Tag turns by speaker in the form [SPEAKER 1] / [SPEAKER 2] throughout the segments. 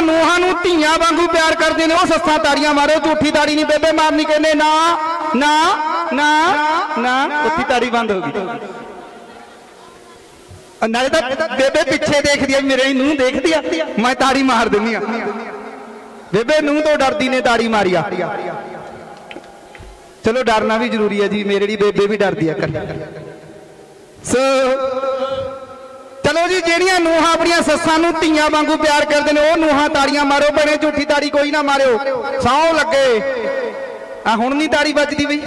[SPEAKER 1] ਨੂਹਾਂ ਨੂੰ ਧੀਆਂ ਵਾਂਗੂ प्यार करते हैं, सस्सां ताड़ियां मारो। झूठी ताड़ी नहीं बेबे मारनी, कहने ना ना ना ना, उत्थी ताड़ी बंद होगी। नाले तो बेबे पिछे देखदी है, मेरे नूह देखदी है, मैं ताड़ी मार देनी। बेबे नूह तो डरदी ने ताड़ी मारिया। चलो डरना भी जरूरी है जी, मेरे लिए बेबे भी डरदी है। सो चलो जी, ਜਿਹੜੀਆਂ ਨੂਹਾਂ ਆਪਣੀਆਂ ਸੱਸਾਂ ਨੂੰ ਧੀਆਂ ਵਾਂਗੂ ਪਿਆਰ ਕਰਦੇ ਨੇ, ਉਹ ਨੂਹਾਂ ਤਾੜੀਆਂ ਮਾਰੋ। ਭੈਣੇ ਝੂਠੀ ਤਾੜੀ ਕੋਈ ਨਾ ਮਾਰਿਓ, ਸੌਂ ਲੱਗੇ। ਆ ਹੁਣ ਨਹੀਂ ਤਾੜੀ ਵੱਜਦੀ ਬਈ।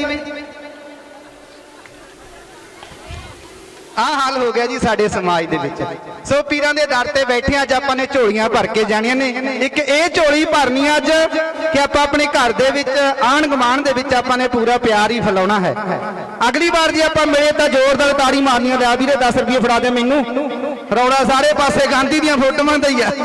[SPEAKER 1] ਆ हाल हो गया जी साडे समाज दे विच। सो पीरां दे दर ते बैठे अज आपां ने झोलियां भर के जाणियां ने। एक ये झोली भरनी अज कि आपां अपने घर दे विच आण गवाण दे विच आपां ने पूरा प्यार ही फैलाउणा है। अगली बार जी आपां मिले तां जोरदार ताड़ी मारनी है। लिया वीरे 10 रुपये फड़ा दे मैनू, रौला सारे पासे गांधी दीयां फोटोआं दा ही आ।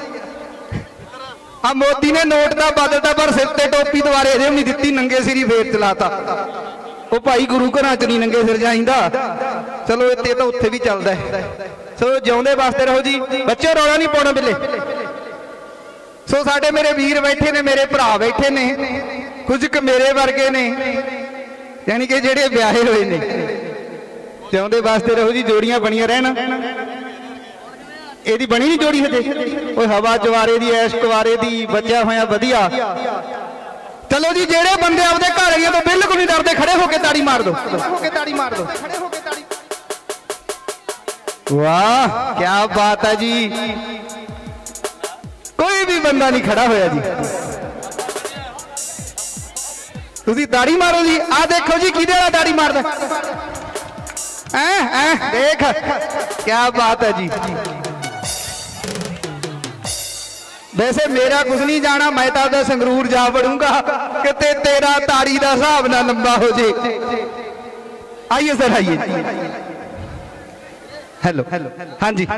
[SPEAKER 1] मोदी ने नोट दा बदलता पर सिर ते टोपी दुबारे अजे नहीं दित्ती, नंगे सिरी फेर चलाता। वो भाई गुरु घर च नहीं नंगे सिर जाइंदा। चलो इत्ते तो उत्थे भी चलदा है। सो जिउंदे वास्ते रहो जी बच्चे, रौला नहीं पाउणा बिल्ले। सो साडे मेरे वीर बैठे ने, मेरे भरा बैठे ने, कुछ क मेरे वर्गे ने, यानी कि जिहड़े ब्याहे होए ने। जिउंदे वास्ते रहो जी, जोड़ियां बणियां रहन। ਇਹਦੀ बनी नहीं जोड़ी हजे, ओए हवा चवारे दी, ऐश कुवारे दी, बच्चा होया वधिया। चलो जी, जेड़े बंदे आपदे घर आइए तो बिल्कुल नहीं डरते, खड़े होके ताड़ी मार दो, ताड़ी मार दो। वाह क्या बात है जी, कोई भी बंदा नहीं खड़ा होया जी। तुसी ताड़ी मारो जी। आ देखो जी किहदे वाला ताड़ी मारदा, देख क्या बात है जी। वैसे मेरा कुछ नहीं जाना, मैं तो आपका संगरूर जा पड़ूंगा कि तेरा ताड़ी का हिसाब ना लंबा हो जे। आइए सर, आइए। हेलो, हाँ जी,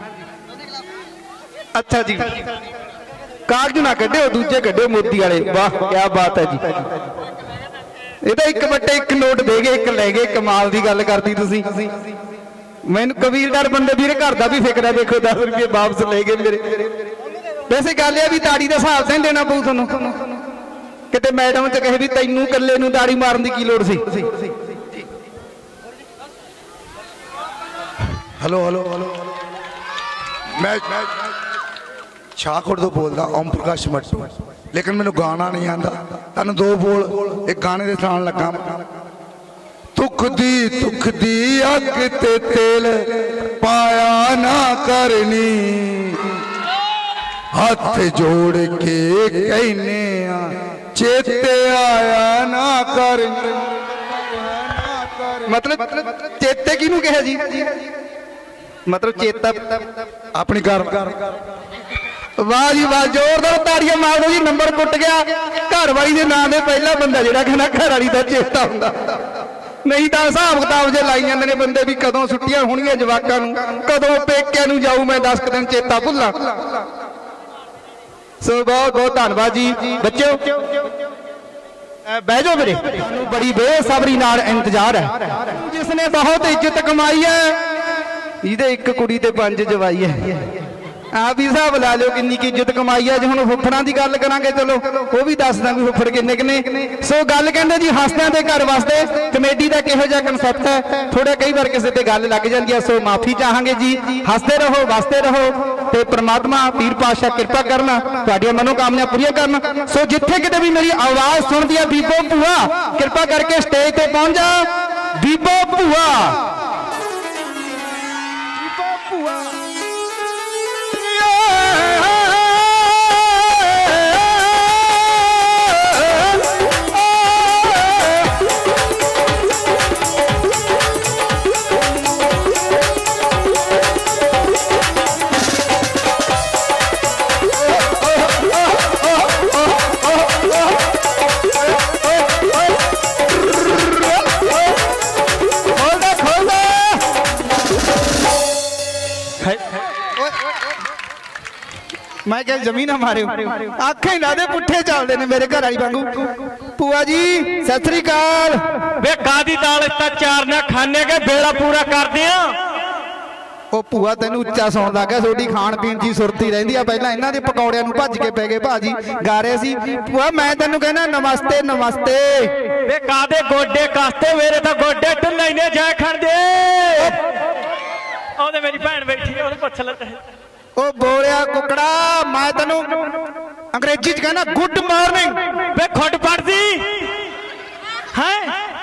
[SPEAKER 1] अच्छा जी। कागज ना कढ़ो, दूजे कढ़ो मोदी वाले। वाह क्या बात है जी। ये तो एक बट्टे एक नोट दे गए, एक लै गए। कमाल की गल करती तुसी। मैनू कबीरदार बंदे वीर घर का भी फिक्र है। देखो 10 रुपये वापस ले गए मेरे। वैसे गल है भी ताड़ी का हिसाब तो नहीं देना पऊ थोनू, किते मैडम च कहे भी तैनू कल्ले नू ताड़ी मारन दी की लोड़ सी।
[SPEAKER 2] हेलो हेलो हेलो, मैं शाहकोट तो बोलदा ओम प्रकाश मट्टू, लेकिन मैनू गाना नहीं आंदा। तैनू 2 बोल एक गाने दे सुनाण लगा। तुख दी अग ते तेल पाया ना करनी, हाथ जोड़ के कहने चेते आया ना कर।
[SPEAKER 1] मतलब चेते किनू कहे जी, मतलब चेता
[SPEAKER 2] अपनी घर।
[SPEAKER 1] वाह जी वाह, जोरदार ताड़ियां मार दो जी। नंबर कुट गया। घर वाली के नाम से पहला बंदा जिहड़ा कहना घर वाली का चेता हुंदा, नहीं तो हिसाब किताब जो लाई जाते हैं बंदे भी। कदों छुट्टियां होणगियां जवाकां नूं, कदों पेकिਆਂ नूं जाऊं मैं 10 दिन चेता भुल्ला। सो बहुत बहुत धन्यवाद जी। बच्चों बह जाओ मेरे, बड़ी बेसब्री नाल इंतजार है। जिसने बहुत इज्जत कमाई है, इहदे एक कुड़ी ते 5 जवाई है। आप भी हिसाब ला लो किन्नी की इज्जत कमाई है। जो हुण फुफड़ां दी गल करांगे, चलो वो भी दस दांगे फुफड़ किन्ने किन्ने। सो गल कहंदे जी हासियां दे घर वास्ते कमेटी दा किहो जिहा कंसैप्ट है, थोड़ा कई बार किसी ते गल लग जांदी है। सो माफी चाहांगे जी। हसदे रहो, वसदे रहो, ते परमात्मा पीर पातशाह कृपा करना, तुहाडीआं मनोकामना पूरीआं करना। सो जिथे किते भी मेरी आवाज सुनदी है, बीबो भूआ कृपा करके स्टेज ते पहुंच जा। बीबो भूआ, बीबो भूआ मैं क्या जमीन हमारे आखे ना दे पुट्ठे चलते ने मेरे घर आई वांगू। भूआ जी सत श्री अकाल। वे कादी दाल इतना चार ना खाने के बेड़ा पूरा कर दिया। ਉਹ ਭੂਆ ਤੈਨੂੰ ਉੱਚਾ ਸੌਣ ਲੱਗ ਗਿਆ ਤੁਹਾਡੀ ਖਾਣ ਪੀਣ ਦੀ ਸੁਰਤੀ ਰਹਿੰਦੀ ਆ ਪਹਿਲਾਂ ਇਹਨਾਂ ਦੇ ਪਕੌੜਿਆਂ ਨੂੰ ਭੱਜ ਕੇ ਪੈ ਗਏ ਭਾਜੀ ਗਾ ਰਹੇ ਸੀ ਭੂਆ ਮੈਂ ਤੈਨੂੰ ਕਹਿੰਦਾ ਨਮਸਤੇ ਨਮਸਤੇ
[SPEAKER 3] ਵੇ ਕਾਦੇ ਗੋਡੇ ਕਾਸਤੇ ਮੇਰੇ ਤਾਂ ਗੋਡੇ ਢਿੱਲੇ ਨੇ ਜਾ ਖੜਦੇ ਉਹਦੇ ਮੇਰੀ ਭੈਣ ਬੈਠੀ ਉਹਨੂੰ ਪੁੱਛ ਲੈ
[SPEAKER 1] ਉਹ ਬੋਲਿਆ ਕੁਕੜਾ ਮੈਂ ਤੈਨੂੰ ਅੰਗਰੇਜ਼ੀ ਚ ਕਹਿੰਦਾ ਗੁੱਡ ਮਾਰਨਿੰਗ
[SPEAKER 3] ਵੇ ਖੁੱਡ ਪੜਦੀ ਹੈ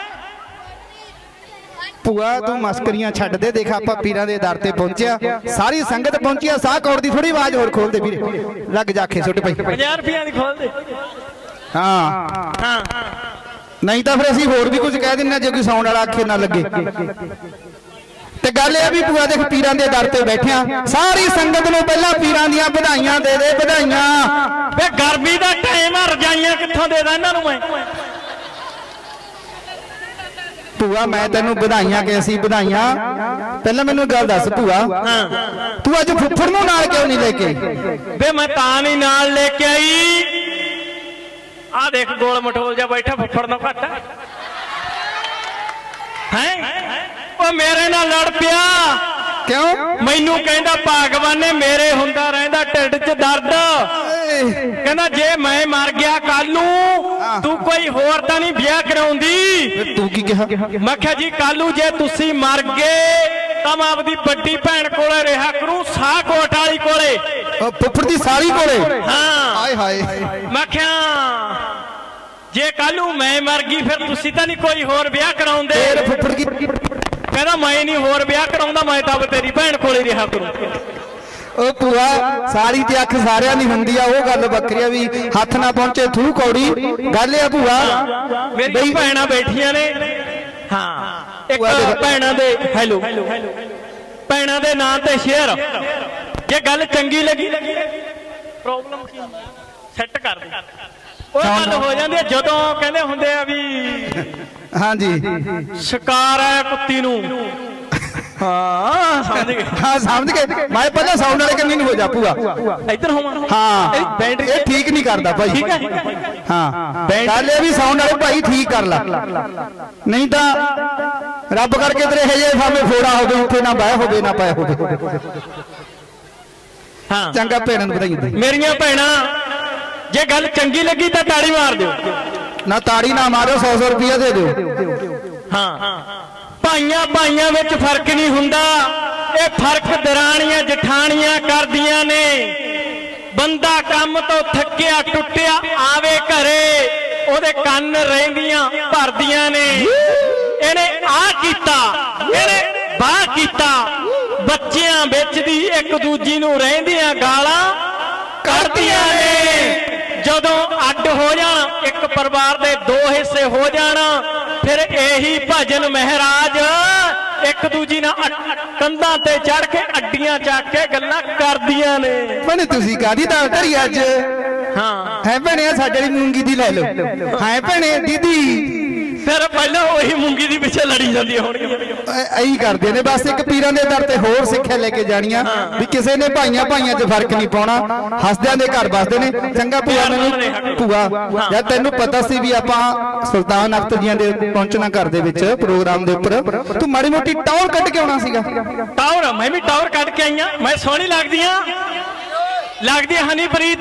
[SPEAKER 1] ਭੂਆ ਤੂੰ ਮਸਕਰੀਆਂ ਛੱਡ ਦੇ ਦੇਖ ਆਪਾਂ ਪੀਰਾਂ ਦੇ ਦਰ ਤੇ ਪਹੁੰਚਿਆ ਸਾਰੀ ਸੰਗਤ ਪਹੁੰਚੀ ਆ ਸਾਹ ਕੌੜ ਦੀ ਥੋੜੀ ਆਵਾਜ਼ ਹੋਰ ਖੋਲ ਦੇ ਵੀਰੇ ਲੱਗ ਜਾ ਆਖੇ ਸੁੱਟ ਪਈ
[SPEAKER 3] 50 ਰੁਪਈਆ ਦੀ ਖੋਲ ਦੇ
[SPEAKER 1] ਹਾਂ ਨਹੀਂ ਤਾਂ ਫਿਰ ਅਸੀਂ ਹੋਰ ਵੀ ਕੁਝ ਕਹਿ ਦਿੰਨੇ ਜੇ ਕੋਈ ਸਾਊਂਡ ਵਾਲਾ ਆਖੇ ਨਾ ਲੱਗੇ ਤੇ ਗੱਲ ਇਹ ਵੀ ਭੂਆ ਦੇਖ ਪੀਰਾਂ ਦੇ ਦਰ ਤੇ ਬੈਠਿਆ ਸਾਰੀ ਸੰਗਤ ਨੂੰ ਪਹਿਲਾਂ ਪੀਰਾਂ ਦੀਆਂ ਵਧਾਈਆਂ ਦੇ ਦੇ ਵਧਾਈਆਂ
[SPEAKER 3] ਵੇ ਗਰਮੀ ਦਾ ਟਾਈਮ ਆ ਰਜਾਈਆਂ ਕਿੱਥੋਂ ਦੇ ਦਾਂ ਇਹਨਾਂ ਨੂੰ ਮੈਂ
[SPEAKER 1] ਭੂਆ ਮੈਂ ਤੈਨੂੰ ਵਧਾਈਆਂ ਕਿ ਅਸੀਂ ਵਧਾਈਆਂ ਪਹਿਲਾਂ ਮੈਨੂੰ ਗੱਲ ਦੱਸ ਭੂਆ ਤੂੰ ਅੱਜ ਫੁੱਫੜ ਨੂੰ ਨਾਲ ਕਿਉਂ ਨਹੀਂ ਲੈ ਕੇ
[SPEAKER 3] ਵੇ ਮੈਂ ਤਾਂ ਨਹੀਂ ਨਾਲ ਲੈ ਕੇ ਆਈ ਆ ਦੇਖ ਗੋਲ ਮਟੋਲ ਜਾ ਬੈਠਾ ਫੁੱਫੜ ਨੂੰ ਘੱਟ ਹੈ ਉਹ ਮੇਰੇ ਨਾਲ ਲੜ ਪਿਆ
[SPEAKER 1] ਕਿਉਂ
[SPEAKER 3] ਮੈਨੂੰ ਕਹਿੰਦਾ ਭਗਵਾਨ ਨੇ ਮੇਰੇ ਹੁੰਦਾ ਰਹਿੰਦਾ ਢਿੱਡ 'ਚ ਦਰਦ ਕਹਿੰਦਾ ਜੇ ਮੈਂ ਮਰ ਗਿਆ ਕੱਲ ਨੂੰ ਤੂੰ ਕੋਈ ਹੋਰ ਤਾਂ ਨਹੀਂ ਵਿਆਹ ਕਰਾਉਂਦੀ
[SPEAKER 1] ਤੂੰ ਕੀ ਕਿਹਾ
[SPEAKER 3] ਮੈਂ ਕਿਹਾ ਜੀ ਕੱਲ ਨੂੰ ਜੇ ਤੁਸੀਂ ਮਰ ਗਏ ਤਾਂ ਮੈਂ ਆਪਦੀ ਵੱਡੀ ਭੈਣ ਕੋਲੇ ਰਿਹਾ ਕਰੂੰ ਸਾਹਕੋਟ ਵਾਲੀ ਕੋਲੇ
[SPEAKER 1] ਫੁੱਫੜ ਦੀ ਸਾਲੀ ਕੋਲੇ
[SPEAKER 3] ਹਾਂ
[SPEAKER 1] ਹਾਏ ਹਾਏ
[SPEAKER 3] ਮੈਂ ਕਿਹਾ ਜੇ ਕੱਲ ਨੂੰ ਮੈਂ ਮਰ ਗਈ ਫਿਰ ਤੁਸੀਂ ਤਾਂ ਨਹੀਂ ਕੋਈ ਹੋਰ ਵਿਆਹ ਕਰਾਉਂਦੇ
[SPEAKER 1] ਫੇਰ ਫੁੱਫੜ ਕੀ
[SPEAKER 3] ਕਹਿੰਦਾ ਮੈਂ ਨਹੀਂ ਹੋਰ ਵਿਆਹ ਕਰਾਉਂਦਾ ਮੈਂ ਤਾਂ ਤੇਰੀ ਭੈਣ ਕੋਲੇ ਰਿਹਾ ਕਰੂੰ
[SPEAKER 1] ਉਹ ਭੂਆ ਸਾਲੀ ਤੇ ਅੱਖ ਸਾਰਿਆਂ ਦੀ ਹੁੰਦੀ ਆ ਉਹ ਗੱਲ ਵੱਖਰੀ ਆ ਵੀ ਹੱਥ ਨਾ ਪਹੁੰਚੇ ਥੂ ਕੌੜੀ ਗੱਲ ਆ ਭੂਆ
[SPEAKER 3] ਮੇਰੀਆਂ ਭੈਣਾਂ ਬੈਠੀਆਂ ਨੇ ਹਾਂ ਇੱਕ ਭੈਣਾਂ ਦੇ ਹੈਲੋ ਭੈਣਾਂ ਦੇ ਨਾਂ ਤੇ ਸ਼ੇਅਰ ਜੇ ਗੱਲ ਚੰਗੀ ਲੱਗੀ ਪ੍ਰੋਬਲਮ ਕੀ ਸੈੱਟ ਕਰ ਦੇ ਉਹ ਗੱਲ ਹੋ ਜਾਂਦੀ ਹੈ ਜਦੋਂ ਕਹਿੰਦੇ ਹੁੰਦੇ ਆ ਵੀ
[SPEAKER 1] ਹਾਂਜੀ
[SPEAKER 3] ਸ਼ਿਕਾਰ ਆ ਕੁੱਤੀ ਨੂੰ ਹਾਂ
[SPEAKER 1] ਸਮਝ ਗਏ ਮੈਂ ਪਹਿਲਾਂ ਸਾਊਂਡ ਵਾਲੇ ਕੰਨੀ ਨੂੰ ਹੋ ਜਾ ਭੂਆ
[SPEAKER 3] ਇੱਧਰ ਹੋਵਾਂ
[SPEAKER 1] ਹਾਂ ਇਹ ਠੀਕ ਨਹੀਂ ਕਰਦਾ ਭਾਈ
[SPEAKER 3] ਠੀਕ ਹੈ
[SPEAKER 1] ਹਾਂ ਗੱਲ ਇਹ ਵੀ ਸਾਊਂਡ ਵਾਲੇ ਭਾਈ ਠੀਕ ਕਰ ਲਾ ਨਹੀਂ ਤਾਂ ਰੱਬ ਕਰਕੇ ਤੇਰੇ ਇਹ ਜੇ ਸਾਹਮਣੇ ਫੋੜਾ ਹੋਵੇ ਉੱਥੇ ਨਾ ਬਹਿ ਹੋਵੇ ਨਾ ਪੈ ਹੋਵੇ
[SPEAKER 3] ਹਾਂ
[SPEAKER 1] ਚੰਗਾ ਭੈਣਾਂ ਨੂੰ ਵਧਾਈ
[SPEAKER 3] ਮੇਰੀਆਂ ਭੈਣਾਂ ਜੇ ਗੱਲ ਚੰਗੀ ਲੱਗੀ ਤਾਂ ਤਾੜੀ ਮਾਰ ਦਿਓ
[SPEAKER 1] ਨਾ ਤਾੜੀ ਨਾ ਮਾਰੋ 100 ਰੁਪਇਆ ਦੇ ਦਿਓ
[SPEAKER 3] ਹਾਂ ਭਾਈਆਂ ਭਾਈਆਂ ਵਿੱਚ ਫਰਕ ਨਹੀਂ ਹੁੰਦਾ ਇਹ ਫਰਕ ਦਰਾਣੀਆਂ ਜਠਾਣੀਆਂ ਕਰਦੀਆਂ ਨੇ ਬੰਦਾ ਕੰਮ ਤੋਂ ਥੱਕਿਆ ਟੁੱਟਿਆ ਆਵੇ ਘਰੇ ਉਹਦੇ ਕੰਨ ਰਹਿੰਦੀਆਂ ਭਰਦੀਆਂ ਨੇ ਇਹਨੇ ਆਹ ਕੀਤਾ ਇਹਨੇ ਬਾਹ ਕੀਤਾ ਬੱਚਿਆਂ ਵਿੱਚ ਦੀ ਇੱਕ ਦੂਜੀ ਨੂੰ ਰਹਿੰਦੀਆਂ ਗਾਲਾਂ ਕੱਢਦੀਆਂ ਨੇ ਜਦੋਂ ਅੱਡ ਹੋ ਜਾਣ ਇੱਕ ਪਰਿਵਾਰ ਦੇ ਦੋ ਹਿੱਸੇ ਹੋ ਜਾਣ ਫਿਰ ਇਹੀ ਭਜਨ ਮਹਾਰਾਜ ਇੱਕ ਦੂਜੀ ਨਾਲ ਕੰਧਾਂ ਤੇ ਚੜ ਕੇ ਅੱਡੀਆਂ ਚੱਕ ਕੇ ਗੱਲਾਂ ਕਰਦੀਆਂ ਨੇ
[SPEAKER 1] ਭੈਣੇ ਤੁਸੀਂ ਕਾਹਦੀ ਦਾਲ ਧਰੀ ਅੱਜ
[SPEAKER 3] ਹਾਂ
[SPEAKER 1] ਹੈ ਭੈਣੇ ਸਾਡੇ ਲਈ ਮੂੰਗੀ ਦੀ ਲੈ ਲਓ ਹੈ ਭੈਣੇ ਦੀਦੀ
[SPEAKER 3] ਫਿਰ ਪਹਿਲਾਂ ਉਹੀ ਮੂੰਗੀ ਦੀ ਪਿੱਛੇ ਲੜੀ ਜਾਂਦੀ ਹੋਣਗੀਆਂ
[SPEAKER 1] ਐਂ ਕਰਦੇ ਨੇ ਬਸ ਇੱਕ ਪੀਰਾਂ ਦੇ ਦਰ ਤੇ ਹੋਰ ਸਿੱਖਿਆ ਲੈ ਕੇ ਜਾਣੀਆਂ ਵੀ ਕਿਸੇ ਨੇ ਭਾਈਆਂ ਭਾਈਆਂ 'ਚ ਫਰਕ ਨਹੀਂ ਪਾਉਣਾ ਹੱਸਦਿਆਂ ਦੇ ਘਰ ਵਸਦੇ ਨੇ ਚੰਗਾ ਭੂਆ ਮੈਨੂੰ ਭੂਆ ਜਦ ਤੈਨੂੰ ਪਤਾ ਸੀ ਵੀ ਆਪਾਂ ਸੁਲਤਾਨ ਅਖਤਰ ਜੀਆਂ ਦੇ ਪਹੁੰਚਣਾ ਘਰ ਦੇ ਵਿੱਚ ਪ੍ਰੋਗਰਾਮ ਦੇ ਉੱਪਰ ਤੂੰ ਮਾੜੀ ਮੋਟੀ ਟੌਰ ਕੱਢ ਕੇ ਆਉਣਾ ਸੀਗਾ
[SPEAKER 3] ਟੌਰ ਮੈਂ ਵੀ ਟੌਰ ਕੱਢ ਕੇ ਆਈਆਂ ਮੈਂ ਸੋਹਣੀ ਲੱਗਦੀ ਹਨੀਪ੍ਰੀਤ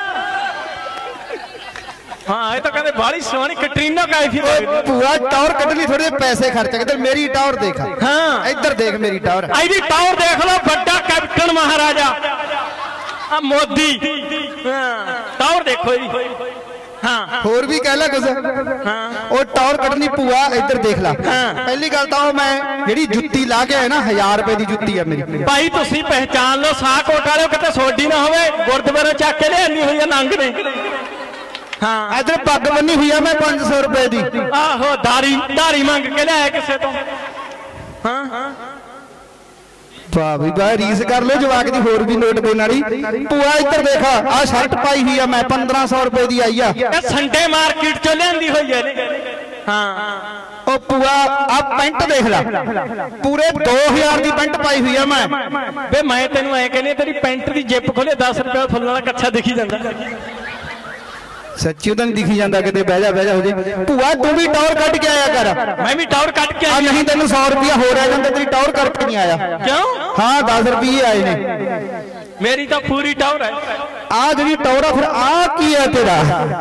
[SPEAKER 3] ਹਾਂ ਇਹ ਤਾਂ ਕਹਿੰਦੇ ਬਾਲੀ ਸੋਹਣੀ ਕੈਟਰੀਨਾ ਕਾਇਫ ਹੀ
[SPEAKER 1] ਪੂਰਾ ਟੌਰ ਕੱਢ ਲਈ ਥੋੜੇ ਪੈਸੇ ਖਰਚ ਕੇ ਮੇਰੀ ਟੌਰ ਦੇਖ
[SPEAKER 3] ਹਾਂ
[SPEAKER 1] ਇੱਧਰ ਦੇਖ ਮੇਰੀ ਟੌਰ
[SPEAKER 3] ਇਹਦੀ ਟੌਰ ਦੇਖ ਲਓ ਵੱਡਾ ਕੈਪਟਨ ਮਹਾਰਾਜਾ ਆ ਮੋਦੀ ਟੌਰ ਦੇਖੋ ਇਹਦੀ ਹਾਂ
[SPEAKER 1] ਹੋਰ ਵੀ ਕਹਿ ਲੈ ਕੁਝ
[SPEAKER 3] ਹਾਂ
[SPEAKER 1] ਉਹ ਟੌਰ ਕੱਢਣੀ ਭੂਆ ਇੱਧਰ ਦੇਖ ਲੈ ਪਹਿਲੀ ਗੱਲ ਤਾਂ ਉਹ ਮੈਂ ਜਿਹੜੀ ਜੁੱਤੀ ਲਾ ਕੇ ਆਇਆ ਨਾ 1000 ਰੁਪਏ ਦੀ ਜੁੱਤੀ ਆ ਮੇਰੀ
[SPEAKER 3] ਭਾਈ ਤੁਸੀਂ ਪਹਿਚਾਨ ਲਓ ਸਾਹਕੋਟ ਵਾਲਿਓ ਕਿਤੇ ਸੋਡੀ ਨਾ ਹੋਵੇ ਗੁਰਦੁਆਰੇ ਚੱਕ ਕੇ ਲਿਆਂਦੀ ਹੋਈ ਆ ਨੰਗ ਨੇ ਹਾਂ
[SPEAKER 1] ਇਧਰ ਪੱਗ ਬੰਨੀ ਹੋਈ ਆ ਮੈਂ 500 ਰੁਪਏ ਦੀ
[SPEAKER 3] ਆਹੋ ਧਾਰੀ ਮੰਗ ਕੇ ਲਿਆਇਆ ਕਿਸੇ ਤੋਂ ਹਾਂ
[SPEAKER 1] ਵਾਹ ਵੀ ਵਾਹ ਰੀਸ ਕਰ ਲੋ ਜਵਾਕ ਦੀ ਹੋਰ ਵੀ ਨੋਟ ਦੇਣ ਵਾਲੀ ਭੂਆ ਇੱਧਰ ਦੇਖ ਆ ਸ਼ਰਟ ਪਾਈ ਹੋਈ ਆ ਮੈਂ 1500 ਰੁਪਏ ਦੀ ਆਈ ਆ
[SPEAKER 3] ਇਹ ਸੰਡੇ ਮਾਰਕੀਟ ਚੋਂ ਲਿਆਂਦੀ ਹੋਈ ਹੈ ਹਾਂ
[SPEAKER 1] ਉਹ ਭੂਆ ਆ ਪੈਂਟ ਦੇਖ ਲੈ ਪੂਰੇ 2000 ਦੀ ਪੈਂਟ ਪਾਈ ਹੋਈ ਆ ਮੈਂ
[SPEAKER 3] ਵੇ ਮੈਂ ਤੈਨੂੰ ਐ ਕਹਿੰਦੀ ਤੇਰੀ ਪੈਂਟ ਦੀ ਜਿੱਪ ਖੋਲੇ 10 ਰੁਪਏ ਫੁੱਲ ਵਾਲਾ ਕੱਛਾ ਦਿਖੀ ਜਾਂਦਾ
[SPEAKER 1] सच्ची तो नहीं दिखी जाता कि बह जा हो जाए भूआ तू भी टौर कट के आया कर
[SPEAKER 3] मैं भी टौर कट के आया
[SPEAKER 1] नहीं तेन 100 रुपया हो रहा जाता तेरी टौर करके नहीं आया
[SPEAKER 3] क्यों
[SPEAKER 1] हाँ 10 रुपये आए ने
[SPEAKER 3] मेरी तो पूरी टौर है
[SPEAKER 1] आ जी टौरा फिर आ की है तेरा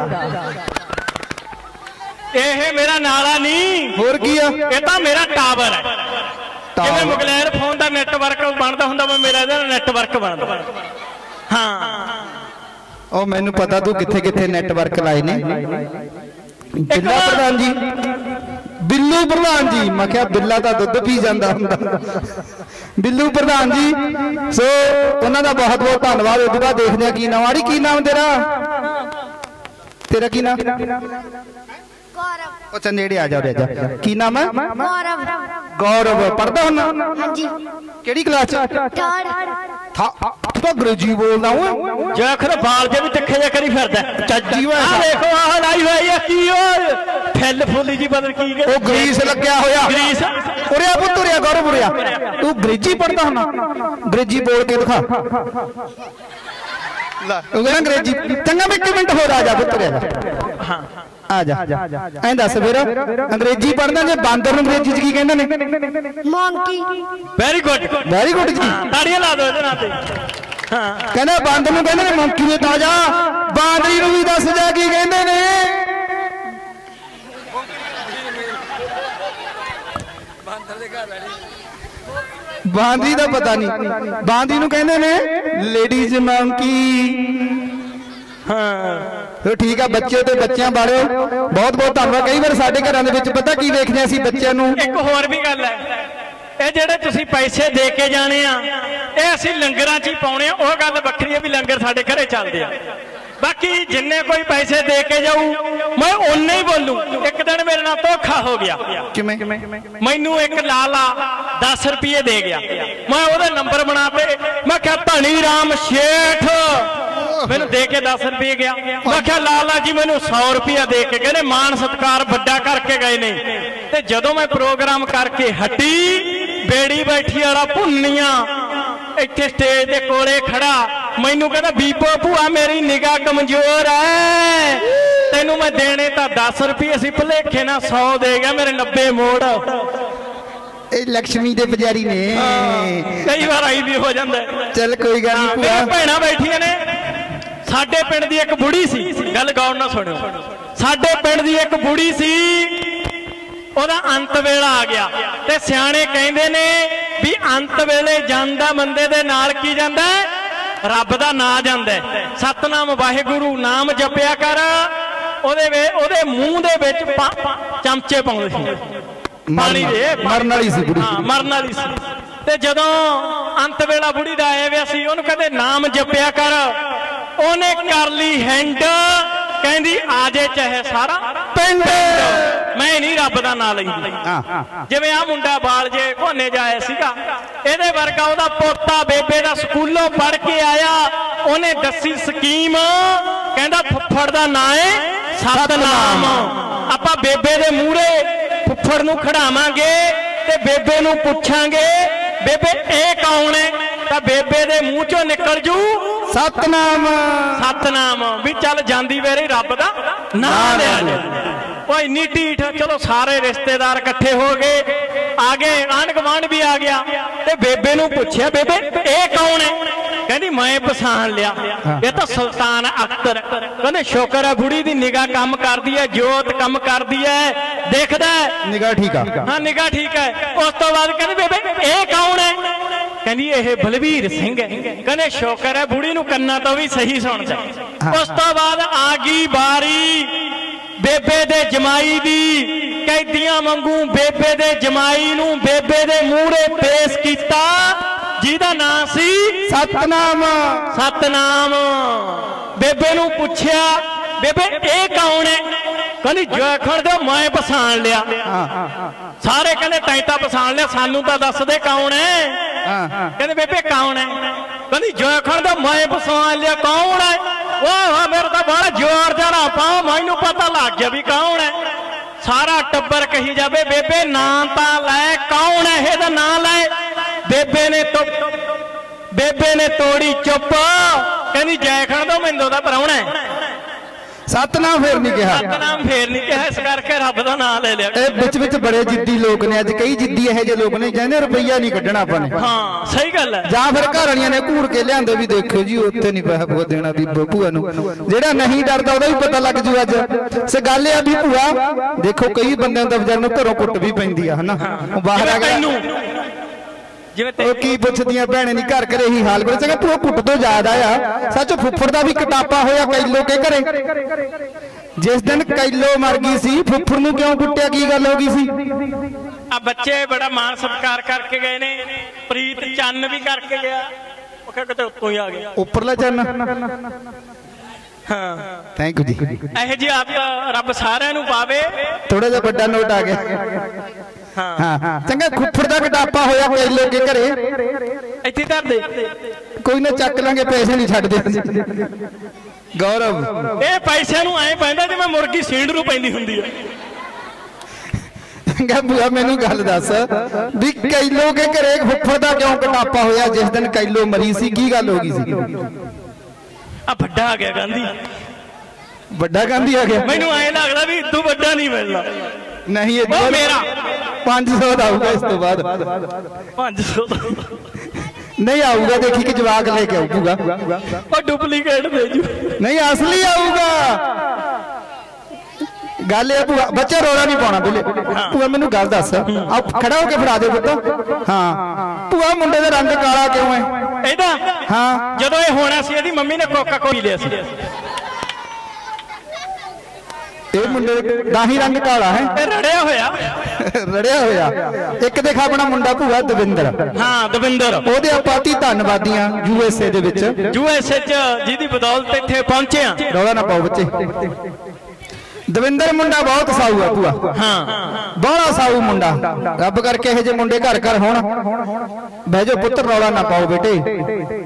[SPEAKER 3] ਇਹ ਮੇਰਾ ਨਾਲਾ ਨਹੀਂ
[SPEAKER 1] ਹੋਰ ਕੀ ਆ
[SPEAKER 3] ਇਹ ਤਾਂ ਮੇਰਾ ਟਾਵਰ ਹੈ ਜਿਵੇਂ ਮੁਗਲੈਰ ਫੋਨ ਦਾ ਨੈਟਵਰਕ ਬਣਦਾ ਹੁੰਦਾ ਮੈਂ ਮੇਰਾ ਇਹਦਾ ਨੈਟਵਰਕ ਬਣਦਾ ਹਾਂ
[SPEAKER 1] ਉਹ ਮੈਨੂੰ ਪਤਾ ਤੂੰ ਕਿੱਥੇ ਕਿੱਥੇ ਨੈਟਵਰਕ ਲਾਏ ਨੇ ਬਿੱਲਾ ਪ੍ਰਧਾਨ ਜੀ ਬਿੱਲੂ ਪ੍ਰਧਾਨ ਜੀ ਮੈਂ ਕਿਹਾ ਬਿੱਲਾ ਤਾਂ ਦੁੱਧ ਪੀ ਜਾਂਦਾ ਹੁੰਦਾ ਬਿੱਲੂ ਪ੍ਰਧਾਨ ਜੀ ਸੋ ਉਹਨਾਂ ਦਾ ਬਹੁਤ ਬਹੁਤ ਧੰਨਵਾਦ ਉਸ ਤੋਂ ਬਾਅਦ ਦੇਖਦੇ ਆ ਕੀ ਨਾਮ ਆੜੀ ਕੀ ਨਾਮ ਤੇਰਾ ਕੀ ਨਾਮ गौरव अच्छा नेड़े आ जाओ रे जा की नाम है
[SPEAKER 4] गौरव
[SPEAKER 1] गौरव पढ़दा हुन्ना
[SPEAKER 4] हां जी
[SPEAKER 1] केड़ी क्लास च
[SPEAKER 4] थर्ड
[SPEAKER 1] था तू तो अंग्रेजी बोलदा हूं
[SPEAKER 3] जे अखर बाल जे भी तिखे जे करी फिरदा
[SPEAKER 1] ਚੱਜੀ ਵਾ
[SPEAKER 3] आ देखो आ लाई होई है की ओए फैल फुली जी बदल की
[SPEAKER 1] ओ ग्रीस लगया होया
[SPEAKER 3] ग्रीस
[SPEAKER 1] उरे पुੱਤ उरे गौरव उरे तू अंग्रेजी पढ़दा हुन्ना अंग्रेजी बोल के दिखा ला तू अंग्रेजी चंगा मैं 1 मिनट होर आ जा पुੱਤ उरे हां आ जा ऐ दस फिर अंग्रेजी पढ़दा जे बांदर ਨੂੰ अंग्रेजी ਚ ਕੀ ਕਹਿੰਦੇ ਨੇ
[SPEAKER 4] मंकी
[SPEAKER 3] वेरी गुड
[SPEAKER 1] जी
[SPEAKER 3] ਤਾੜੀਆਂ ਲਾ ਦੋ ਇਹਦੇ ਨਾਲ ਤੇ ਹਾਂ
[SPEAKER 1] ਕਹਿੰਦਾ ਬਾਂਦਰ ਨੂੰ ਕਹਿੰਦੇ ਨੇ ਮੰਕੀ ਦੇ ਤਾਜਾ ਬਾਂਦਰੀ ਨੂੰ ਵੀ ਦੱਸ ਜਾ ਕੀ ਕਹਿੰਦੇ ਨੇ ਬਾਂਦਰ ਦੇ ਘਰ ਵਾਲੀ ਬਾਂਦਰੀ ਦਾ ਪਤਾ ਨਹੀਂ ਬਾਂਦਰੀ ਨੂੰ ਕਹਿੰਦੇ ਨੇ ਲੇਡੀਜ਼ ਮੰਕੀ
[SPEAKER 3] ਹਾਂ
[SPEAKER 1] तो ठीक है बच्चे तो बच्चों वाले बहुत बहुत धन्यवाद कई बार साडे घरां दे विच पता की देखदे असीं बच्चों नूं
[SPEAKER 3] एक होर भी गल है ਇਹ ਜਿਹੜੇ ਤੁਸੀਂ ਪੈਸੇ ਦੇ ਕੇ ਜਾਣੇ ਆ ਇਹ ਅਸੀਂ ਲੰਗਰਾਂ 'ਚ ਹੀ ਪਾਉਣੇ ਆ ਉਹ ਗੱਲ ਵੱਖਰੀ ਹੈ ਵੀ ਲੰਗਰ ਸਾਡੇ ਘਰੇ ਚੱਲਦੇ ਆ ਬਾਕੀ ਜਿੰਨੇ ਕੋਈ ਪੈਸੇ ਦੇ ਕੇ ਜਾਊ ਮੈਂ ਉਨੇ ਹੀ ਬੋਲੂ ਇੱਕ ਦਿਨ ਮੇਰੇ ਨਾਲ ਧੋਖਾ ਹੋ ਗਿਆ
[SPEAKER 1] ਕਿਵੇਂ
[SPEAKER 3] ਮੈਨੂੰ ਇੱਕ ਲਾਲਾ 10 ਰੁਪਏ ਦੇ ਗਿਆ ਮੈਂ ਉਹਦੇ ਨੰਬਰ ਬਣਾ ਤੇ ਮੈਂ ਕਿਹਾ ਧਨੀ ਰਾਮ ਸ਼ੇਠ ਮੈਨੂੰ ਦੇ ਕੇ 10 ਰੁਪਏ ਗਿਆ ਮੈਂ ਕਿਹਾ ਲਾਲਾ ਜੀ ਮੈਨੂੰ 100 ਰੁਪਏ ਦੇ ਕੇ ਕਹਿੰਦੇ ਮਾਨ ਸਤਿਕਾਰ ਵੱਡਾ ਕਰਕੇ ਗਏ ਨੇ ਤੇ ਜਦੋਂ ਮੈਂ ਪ੍ਰੋਗਰਾਮ ਕਰਕੇ ਹਟੀ ਬੇੜੀ ਬੈਠੀ ਵਾਲਾ ਭੁੰਨੀਆਂ ਇੱਥੇ ਸਟੇਜ ਦੇ ਕੋਲੇ ਖੜਾ ਮੈਨੂੰ ਕਹਿੰਦਾ ਬੀਬੋ ਭੂਆ ਮੇਰੀ ਨਿਗਾਹ ਕਮਜ਼ੋਰ ਐ ਤੈਨੂੰ ਮੈਂ ਦੇਣੇ ਤਾਂ 10 ਰੁਪਏ ਸੀ ਭੁਲੇਖੇ ਨਾਲ 100 ਦੇ ਗਿਆ ਮੇਰੇ 90 ਮੋੜ
[SPEAKER 1] ਇਹ ਲక్ష్ਮੀ ਦੇ ਪੁਜਾਰੀ ਨੇ
[SPEAKER 3] ਕਈ ਵਾਰ ਆਈ ਵੀ ਹੋ ਜਾਂਦਾ
[SPEAKER 1] ਚੱਲ ਕੋਈ ਗੱਲ ਨਹੀਂ ਭੂਆ
[SPEAKER 3] ਭੈਣਾਂ ਬੈਠੀਆਂ ਨੇ ਸਾਡੇ ਪਿੰਡ ਦੀ ਇੱਕ ਬੁੜੀ ਸੀ ਗੱਲ ਗੌਰ ਨਾਲ ਸੁਣਿਓ ਸਾਡੇ ਪਿੰਡ ਦੀ ਇੱਕ ਬੁੜੀ ਸੀ ਉਹਦਾ ਅੰਤ ਵੇਲਾ ਆ ਗਿਆ ਤੇ ਸਿਆਣੇ ਕਹਿੰਦੇ ਨੇ ਵੀ ਅੰਤ ਵੇਲੇ ਜਾਂਦਾ ਬੰਦੇ ਦੇ ਨਾਲ ਕੀ ਜਾਂਦਾ ਰੱਬ ਦਾ ਨਾਂ ਜਾਂਦਾ ਸਤਨਾਮ ਵਾਹਿਗੁਰੂ ਨਾਮ ਜਪਿਆ ਕਰ ਉਹਦੇ ਮੂੰਹ ਦੇ ਵਿੱਚ ਚਮਚੇ ਪਾਉਂਦੇ ਸੀ ਪਾਣੀ ਦੇ
[SPEAKER 1] ਮਰਨ ਵਾਲੀ ਸੀ ਬੁੜੀ
[SPEAKER 3] ਹਾਂ ਮਰਨ ਵਾਲੀ ਸੀ ਤੇ ਜਦੋਂ ਅੰਤ ਵੇਲਾ ਬੁੜੀ ਦਾ ਆਇਆ ਵੇ ਸੀ ਉਹਨੂੰ ਕਹਿੰਦੇ ਨਾਮ ਜਪਿਆ ਕਰ ਉਹਨੇ ਕਰ ਲਈ ਹੈਂਡ ਕਹਿੰਦੀ ਆ ਜੇ ਚਾਹੇ ਸਾਰਾ ਪਿੰਡ ਮੈਂ ਨਹੀਂ ਰੱਬ ਦਾ ਨਾਂ ਲੈਂਦੀ ਜਿਵੇਂ ਆ ਮੁੰਡਾ ਬਾਲ ਜੇ ਕੋਨੇ ਜਾਇਆ ਸੀਗਾ ਇਹਦੇ ਵਰਗਾ ਉਹਦਾ ਪੋਤਾ ਬੇਬੇ ਦਾ ਸਕੂਲੋਂ ਪੜ ਕੇ ਆਇਆ ਉਹਨੇ ਦੱਸੀ ਸਕੀਮ ਕਹਿੰਦਾ ਫੁੱਫੜ ਦਾ ਨਾਂ ਹੈ ਸਤਨਾਮ ਆਪਾਂ ਬੇਬੇ ਦੇ ਮੂਹਰੇ ਫੁੱਫੜ ਨੂੰ ਖੜਾਵਾਂਗੇ ਤੇ ਬੇਬੇ ਨੂੰ ਪੁੱਛਾਂਗੇ ਬੇਬੇ ਇਹ ਕੌਣ ਹੈ ਤਾਂ ਬੇਬੇ ਦੇ ਮੂੰਹ ਚੋਂ ਨਿਕਲ ਜੂ ਸਤਨਾਮ ਵੀ ਚੱਲ ਜਾਂਦੀ ਵੇਰੇ ਰੱਬ ਦਾ ਨਾਂ ਲਿਆ ਜਾ ਉਹ ਇੰਨੀ ਢੀਠ ਚਲੋ ਸਾਰੇ ਰਿਸ਼ਤੇਦਾਰ ਇਕੱਠੇ ਹੋ ਗਏ ਆ ਗਏ ਆਂਢ ਗੁਆਂਢ ਵੀ ਆ ਗਿਆ ਤੇ ਬੇਬੇ ਨੂੰ ਪੁੱਛਿਆ ਬੇਬੇ ਇਹ ਕੌਣ ਹੈ ਕਹਿੰਦੀ ਮੈਂ ਪਛਾਣ ਲਿਆ ਇਹ ਤਾਂ ਸੁਲਤਾਨ ਅਖਤਰ ਕਹਿੰਦੇ ਸ਼ੁਕਰ ਹੈ ਬੁੜੀ ਦੀ ਨਿਗਾਹ ਕੰਮ ਕਰਦੀ ਹੈ ਜੋਤ ਕੰਮ ਕਰਦੀ ਹੈ ਦੇਖਦਾ
[SPEAKER 1] ਨਿਗਾਹ ਠੀਕ ਆ
[SPEAKER 3] ਹਾਂ ਨਿਗਾਹ ਠੀਕ ਹੈ ਉਸ ਤੋਂ ਬਾਅਦ ਕਹਿੰਦੀ ਬੇਬੇ ਇਹ ਕੌਣ ਹੈ ਕਹਿੰਦੀ ਇਹ ਬਲਵੀਰ ਸਿੰਘ ਹੈ ਕਹਿੰਦੇ ਸ਼ੁਕਰ ਹੈ ਬੁੜੀ ਨੂੰ ਕੰਨਾਂ ਤੋਂ ਵੀ ਸਹੀ ਸੁਣਦਾ ਉਸ ਤੋਂ ਬਾਅਦ ਆ ਗਈ ਬਾਰੀ ਬੇਬੇ ਦੇ ਜਮਾਈ ਦੀ ਕੈਦੀਆਂ ਵਾਂਗੂ ਬੇਬੇ ਦੇ ਜਮਾਈ ਨੂੰ ਬੇਬੇ ਦੇ ਮੂਹਰੇ ਪੇਸ਼ ਕੀਤਾ ਜਿਹਦਾ ਨਾਂ ਸੀ ਸਤਨਾਮ ਬੇਬੇ ਨੂੰ ਪੁੱਛਿਆ ਬੇਬੇ ਇਹ ਕੌਣ ਹੈ ਕਹਿੰਦੀ ਜਖਣ ਦੇ ਮੈਂ ਪਛਾਣ ਲਿਆ ਸਾਰੇ ਕਹਿੰਦੇ ਤੈਂ ਤਾਂ ਪਛਾਣ ਲਿਆ ਸਾਨੂੰ ਤਾਂ ਦੱਸ ਦੇ ਕੌਣ ਹੈ ਕਹਿੰਦੇ ਬੇਬੇ ਕੌਣ ਹੈ ਕਹਿੰਦੀ ਜਖਣ ਦੇ ਮੈਂ ਪਛਾਣ ਲਿਆ ਕੌਣ ਹੈ ਵਾਹ ਮੇਰੇ ਤਾਂ ਬੜਾ ਜ਼ੋਰ ਜਰਾ ਪਾਓ ਮੈਨੂੰ ਪਤਾ ਲੱਗ ਗਿਆ ਵੀ ਕੌਣ ਹੈ ਸਾਰਾ ਟੱਬਰ ਕਹੀ ਜਾਵੇ ਬੇਬੇ ਨਾਂ ਤਾਂ ਲੈ ਕੌਣ ਹੈ ਇਹਦਾ ਨਾਂ ਲੈ ਬੇਬੇ ਨੇ ਤੋੜੀ ਚੁੱਪ ਕਹਿੰਦੀ ਜੈਖਣ ਤੋਂ ਮੈਨੂੰ ਦਾ ਪਰਾਉਣਾ
[SPEAKER 1] ਸਤਨਾਮ ਫੇਰ ਨਹੀਂ ਕਿਹਾ,
[SPEAKER 3] ਸਤਨਾਮ ਫੇਰ ਨਹੀਂ ਕਿਹਾ, ਇਸ ਕਰਕੇ ਰੱਬ ਦਾ ਨਾਮ ਲੈ ਲਿਆ।
[SPEAKER 1] ਇਹ ਵਿੱਚ ਬੜੇ ਜਿੱਦੀ ਲੋਕ ਨੇ ਅੱਜ, ਕਈ ਜਿੱਦੀ ਇਹੋ ਜਿਹੇ ਲੋਕ ਨੇ ਕਹਿੰਦੇ ਰੁਪਈਆ ਨਹੀਂ ਕੱਢਣਾ ਆਪਾਂ ਨੇ।
[SPEAKER 3] ਹਾਂ ਸਹੀ ਗੱਲ ਹੈ।
[SPEAKER 1] ਜਾਂ ਫਿਰ ਘਰ ਵਾਲੀਆਂ ਨੇ ਘੂਰ ਕੇ ਲਿਆਂਦੇ ਵੀ ਦੇਖੋ ਜੀ ਉੱਥੇ ਨਹੀਂ ਪੈਸਾ ਪੂਆ ਦੇਣਾ ਵੀ ਭੂਆ ਨੂੰ। ਜਿਹੜਾ ਨਹੀਂ ਡਰਦਾ ਉਹਦਾ ਵੀ ਪਤਾ ਲੱਗ ਜੂ ਅੱਜ। ਸੇ ਗੱਲ ਇਹ ਆ ਵੀ ਭੂਆ ਦੇਖੋ ਕਈ ਬੰਦਿਆਂ ਦਾ ਵਿਚਾਰ ਨੂੰ ਘਰੋਂ ਕੁੱਟ ਵੀ ਪੈਂਦੀ ਆ ਹਨਾ, ਉਹ ਬਾਹਰ ਆ ਗਿਆ ਉਹ ਕੀ ਪੁੱਛਦੀਆਂ ਭੈਣੇ ਨਹੀਂ ਘਰ ਘਰੇ ਹੀ ਹਾਲ ਕਰ ਸਕੇ। ਭੂਆ ਕੁੱਟ ਤੋਂ ਜ਼ਿਆਦਾ ਆ ਸੱਚ ਫੁੱਫੜ ਦਾ ਵੀ ਕਟਾਪਾ ਹੋਇਆ ਕੈਲੋ ਕੇ ਘਰੇ। ਜਿਸ ਦਿਨ ਕੈਲੋ ਮਰ ਗਈ ਸੀ ਫੁੱਫੜ ਨੂੰ ਕਿਉਂ ਕੁੱਟਿਆ, ਕੀ ਗੱਲ ਹੋ ਗਈ ਸੀ?
[SPEAKER 3] ਆ ਬੱਚੇ ਬੜਾ ਮਾਣ ਸਤਿਕਾਰ ਕਰਕੇ ਗਏ ਨੇ, ਪ੍ਰੀਤ ਚੰਨ ਵੀ ਕਰਕੇ ਗਿਆ, ਉਹ ਕਿਤੇ ਉੱਤੋਂ ਹੀ ਆ ਗਿਆ
[SPEAKER 1] ਉੱਪਰਲਾ ਚੰਨ।
[SPEAKER 3] ਹਾਂ
[SPEAKER 1] ਥੈਂਕ ਯੂ ਜੀ।
[SPEAKER 3] ਇਹੋ ਜਿਹੀ ਆਪ ਰੱਬ ਸਾਰਿਆਂ ਨੂੰ ਪਾਵੇ।
[SPEAKER 1] ਥੋੜਾ ਜਿਹਾ ਵੱਡਾ ਨੋਟ ਆ ਗਿਆ। ਹਾਂ ਚੰਗਾ ਫੁੱਫੜ ਦਾ ਕਟਾਪਾ ਹੋਇਆ ਕੈਲੋ ਕੇ ਘਰੇ,
[SPEAKER 3] ਇੱਥੇ ਧਰ ਦੇ,
[SPEAKER 1] ਕੋਈ ਨਾ ਚੱਕ ਲਾਂਗੇ ਪੈਸੇ ਨਹੀਂ ਛੱਡਦੇ। ਗੌਰਵ
[SPEAKER 3] ਇਹ ਪੈਸਿਆਂ ਨੂੰ ਐ ਪੈਂਦਾ ਜਿਵੇਂ ਮੁਰਗੀ ਸੀਂਡ ਨੂੰ ਪੈਂਦੀ ਹੁੰਦੀ ਹੈ।
[SPEAKER 1] ਚੰਗਾ ਭੂਆ ਮੈਨੂੰ ਗੱਲ ਦੱਸ ਵੀ ਕੈਲੋ ਕੇ ਘਰੇ ਫੁੱਫੜ ਦਾ ਕਿਉਂ ਕਟਾਪਾ ਹੋਇਆ ਜਿਸ ਦਿਨ ਕੈਲੋ ਮਰੀ ਸੀ, ਕੀ ਗੱਲ ਹੋ ਗਈ ਸੀ?
[SPEAKER 3] ਆ ਵੱਡਾ ਆ ਗਿਆ ਗਾਂਧੀ।
[SPEAKER 1] ਵੱਡਾ ਗਾਂਧੀ ਆ ਗਿਆ?
[SPEAKER 3] ਮੈਨੂੰ ਐ ਲੱਗਦਾ ਵੀ ਇਦੋਂ ਵੱਡਾ ਨਹੀਂ ਮਿਲਣਾ।
[SPEAKER 1] ਨਹੀਂ
[SPEAKER 3] ਉਹ ਮੇਰਾ
[SPEAKER 1] 500 ਦਾ ਆਊਗਾ ਇਸ ਤੋਂ ਬਾਅਦ।
[SPEAKER 3] 500
[SPEAKER 1] ਨਹੀਂ ਆਊਗਾ, ਦੇਖੀ ਕਿ ਜਵਾਕ ਲੈ ਕੇ ਆਊਗਾ।
[SPEAKER 3] ਉਹ ਡੁਪਲੀਕੇਟ ਦੇ ਜੂ।
[SPEAKER 1] ਨਹੀਂ ਅਸਲੀ ਆਊਗਾ। ਗੱਲ ਇਹ ਭੂਆ ਬੱਚਾ ਰੋਲਾ ਨਹੀਂ ਪਾਉਣਾ ਬਿਲੇ। ਭੂਆ ਮੈਨੂੰ ਗੱਲ ਦੱਸ, ਆ ਖੜਾ ਹੋ ਕੇ ਫੜਾ ਦੇ ਪੁੱਤ। ਹਾਂ ਭੂਆ ਮੁੰਡੇ ਦਾ ਰੰਗ ਕਾਲਾ ਕਿਉਂ ਹੈ
[SPEAKER 3] ਇਹਦਾ?
[SPEAKER 1] ਹਾਂ
[SPEAKER 3] ਜਦੋਂ ਇਹ ਹੋਣਾ ਸੀ ਇਹਦੀ ਮੰਮੀ ਨੇ ਕੋਕਾ ਕੋਲਾ ਲਿਆ ਸੀ।
[SPEAKER 1] ਇਹ ਮੁੰਡੇ ਦਾ ਹੀ ਰੰਗ ਕਾਲਾ ਹੈ,
[SPEAKER 3] ਇਹ ਰੜਿਆ ਹੋਇਆ।
[SPEAKER 1] ਰੜਿਆ ਹੋਇਆ। ਇੱਕ ਦੇਖ ਆਪਣਾ ਮੁੰਡਾ ਭੂਆ ਦਵਿੰਦਰ।
[SPEAKER 3] ਹਾਂ ਦਵਿੰਦਰ,
[SPEAKER 1] ਉਹਦੇ ਆਪਾਂ ਧੰਨਵਾਦੀਆਂ USA ਦੇ ਵਿੱਚ,
[SPEAKER 3] USA ਚ ਜਿਹਦੀ ਬਦੌਲਤ ਇੱਥੇ ਪਹੁੰਚੇ ਆ।
[SPEAKER 1] ਰੌਲਾ ਨਾ ਪਾਓ ਬੱਚੇ। ਦਵਿੰਦਰ ਮੁੰਡਾ ਬਹੁਤ ਸਾਊ ਆ ਭੂਆ।
[SPEAKER 3] ਹਾਂ
[SPEAKER 1] ਬੜਾ ਸਾਊ ਮੁੰਡਾ, ਰੱਬ ਕਰਕੇ ਇਹੋ ਜਿਹੇ ਮੁੰਡੇ ਘਰ ਘਰ ਹੋਣ। ਬਹਿ ਜਾਓ ਪੁੱਤਰ, ਰੌਲਾ ਨਾ ਪਾਓ ਬੇਟੇ।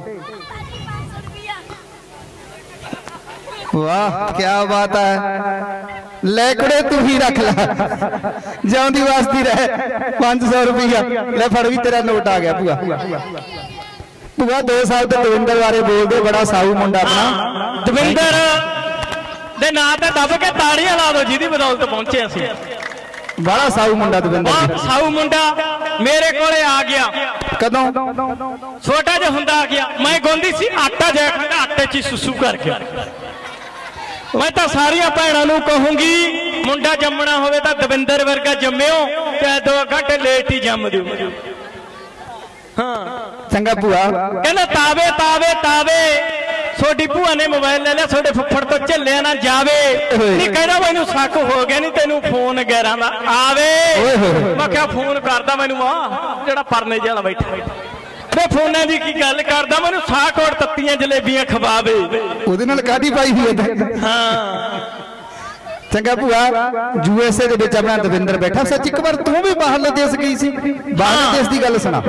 [SPEAKER 1] ਵਾਹ ਕੀ ਬਾਤ ਹੈ। ਲੈ ਕੁੜੇ ਤੂੰ ਹੀ ਰੱਖ ਲੈ, ਜਿਉਂਦੀ ਵਾਸਦੀ ਰਹਿ। 500 ਰੁਪਇਆ ਲੈ ਫੜ, ਵੀ ਤੇਰਾ ਨੋਟ ਆ ਗਿਆ ਭੂਆ। ਭੂਆ 2 ਸਾਲ ਤੋਂ ਦਵਿੰਦਰ ਬਾਰੇ ਬੋਲਦੇ, ਬੜਾ ਸਾਊ ਮੁੰਡਾ ਆਪਣਾ।
[SPEAKER 3] ਦਵਿੰਦਰ ਦੇ ਨਾਂ ਤੇ ਦੱਬ ਕੇ ਤਾੜੀਆਂ ਲਾ ਦੋ, ਜਿਹਦੀ ਬਦੌਲਤ ਪਹੁੰਚੇ ਅਸੀਂ।
[SPEAKER 1] ਬੜਾ ਸਾਊ ਮੁੰਡਾ ਦਵਿੰਦਰ।
[SPEAKER 3] ਬਹੁਤ ਸਾਊ ਮੁੰਡਾ ਮੇਰੇ ਕੋਲੇ ਆ ਗਿਆ।
[SPEAKER 1] ਕਦੋਂ?
[SPEAKER 3] ਛੋਟਾ ਜਿਹਾ ਹੁੰਦਾ ਆ ਗਿਆ। ਮੈਂ ਗਾਉਂਦੀ ਸੀ ਆਟਾ ਜਾ ਖਾਂਦਾ, ਆਟੇ 'ਚ ਸੁਸੂ ਕਰਕੇ। ਮੈਂ ਤਾਂ ਸਾਰੀਆਂ ਭੈਣਾਂ ਨੂੰ ਕਹੂੰਗੀ ਮੁੰਡਾ ਜੰਮਣਾ ਹੋਵੇ ਤਾਂ ਦਵਿੰਦਰ ਵਰਗਾ ਜੰਮਿਓ, ਚਾਹੇ 2 ਘੰਟੇ ਲੇਟ ਹੀ ਜੰਮ ਦਿਓ। ਹਾਂ
[SPEAKER 1] ਚੰਗਾ ਭੂਆ।
[SPEAKER 3] ਕਹਿੰਦਾ ਤਾਵੇ ਤਾਵੇ ਤਾਵੇ, ਛੋਟੀ ਭੂਆ ਨੇ ਮੋਬਾਈਲ ਲੈ ਲਿਆ, ਛੋਟੇ ਫੁੱਫੜ ਤੋਂ ਝੱਲਿਆ ਨਾ ਜਾਵੇ। ਨਹੀਂ ਕਹਿੰਦਾ ਮੈਨੂੰ ਸ਼ੱਕ ਹੋ ਗਿਆ, ਨਹੀਂ ਤੈਨੂੰ ਫੋਨ 11 ਦਾ ਆਵੇ। ਮੈਂ ਕਿਹਾ ਫੋਨ ਕਰਦਾ ਮੈਨੂੰ ਆ ਜਿਹੜਾ ਪਰਨੇ ਜਿਹਾ ਬੈਠਾ ਵੇ, ਫੋਨਾਂ ਦੀ ਕੀ ਗੱਲ ਕਰਦਾ, ਮੈਨੂੰ ਸਾਖੋੜ ਤੱਤੀਆਂ ਜਲੇਬੀਆਂ ਖਵਾਵੇ।
[SPEAKER 1] ਉਹਦੇ ਨਾਲ ਕਾਹਦੀ ਪਾਈ ਹੋਈ ਹੈ?
[SPEAKER 3] ਹਾਂ
[SPEAKER 1] ਚੰਗਾ ਭੂਆ USA ਦੇ ਵਿੱਚ ਆਪਣਾ ਦਵਿੰਦਰ ਬੈਠਾ। ਸੱਚ ਇੱਕ ਵਾਰ ਤੂੰ ਵੀ ਬਾਹਰਲੇ ਦੇਸ਼ ਗਈ ਸੀ, ਬਾਹਰਲੇ ਦੇਸ਼ ਦੀ ਗੱਲ ਸੁਣਾ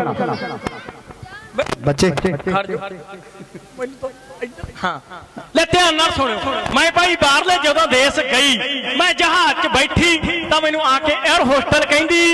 [SPEAKER 1] ਬੱਚੇ।
[SPEAKER 3] ਹਾਂ ਲੈ ਧਿਆਨ ਨਾਲ ਸੁਣਿਓ। ਮੈਂ ਭਾਈ ਬਾਹਰਲੇ ਜਦੋਂ ਦੇਸ਼ ਗਈ, ਮੈਂ ਜਹਾਜ਼ 'ਚ ਬੈਠੀ ਤਾਂ ਮੈਨੂੰ ਆ ਕੇ 에ਅਰ ਹੋਸਟਲ ਕਹਿੰਦੀ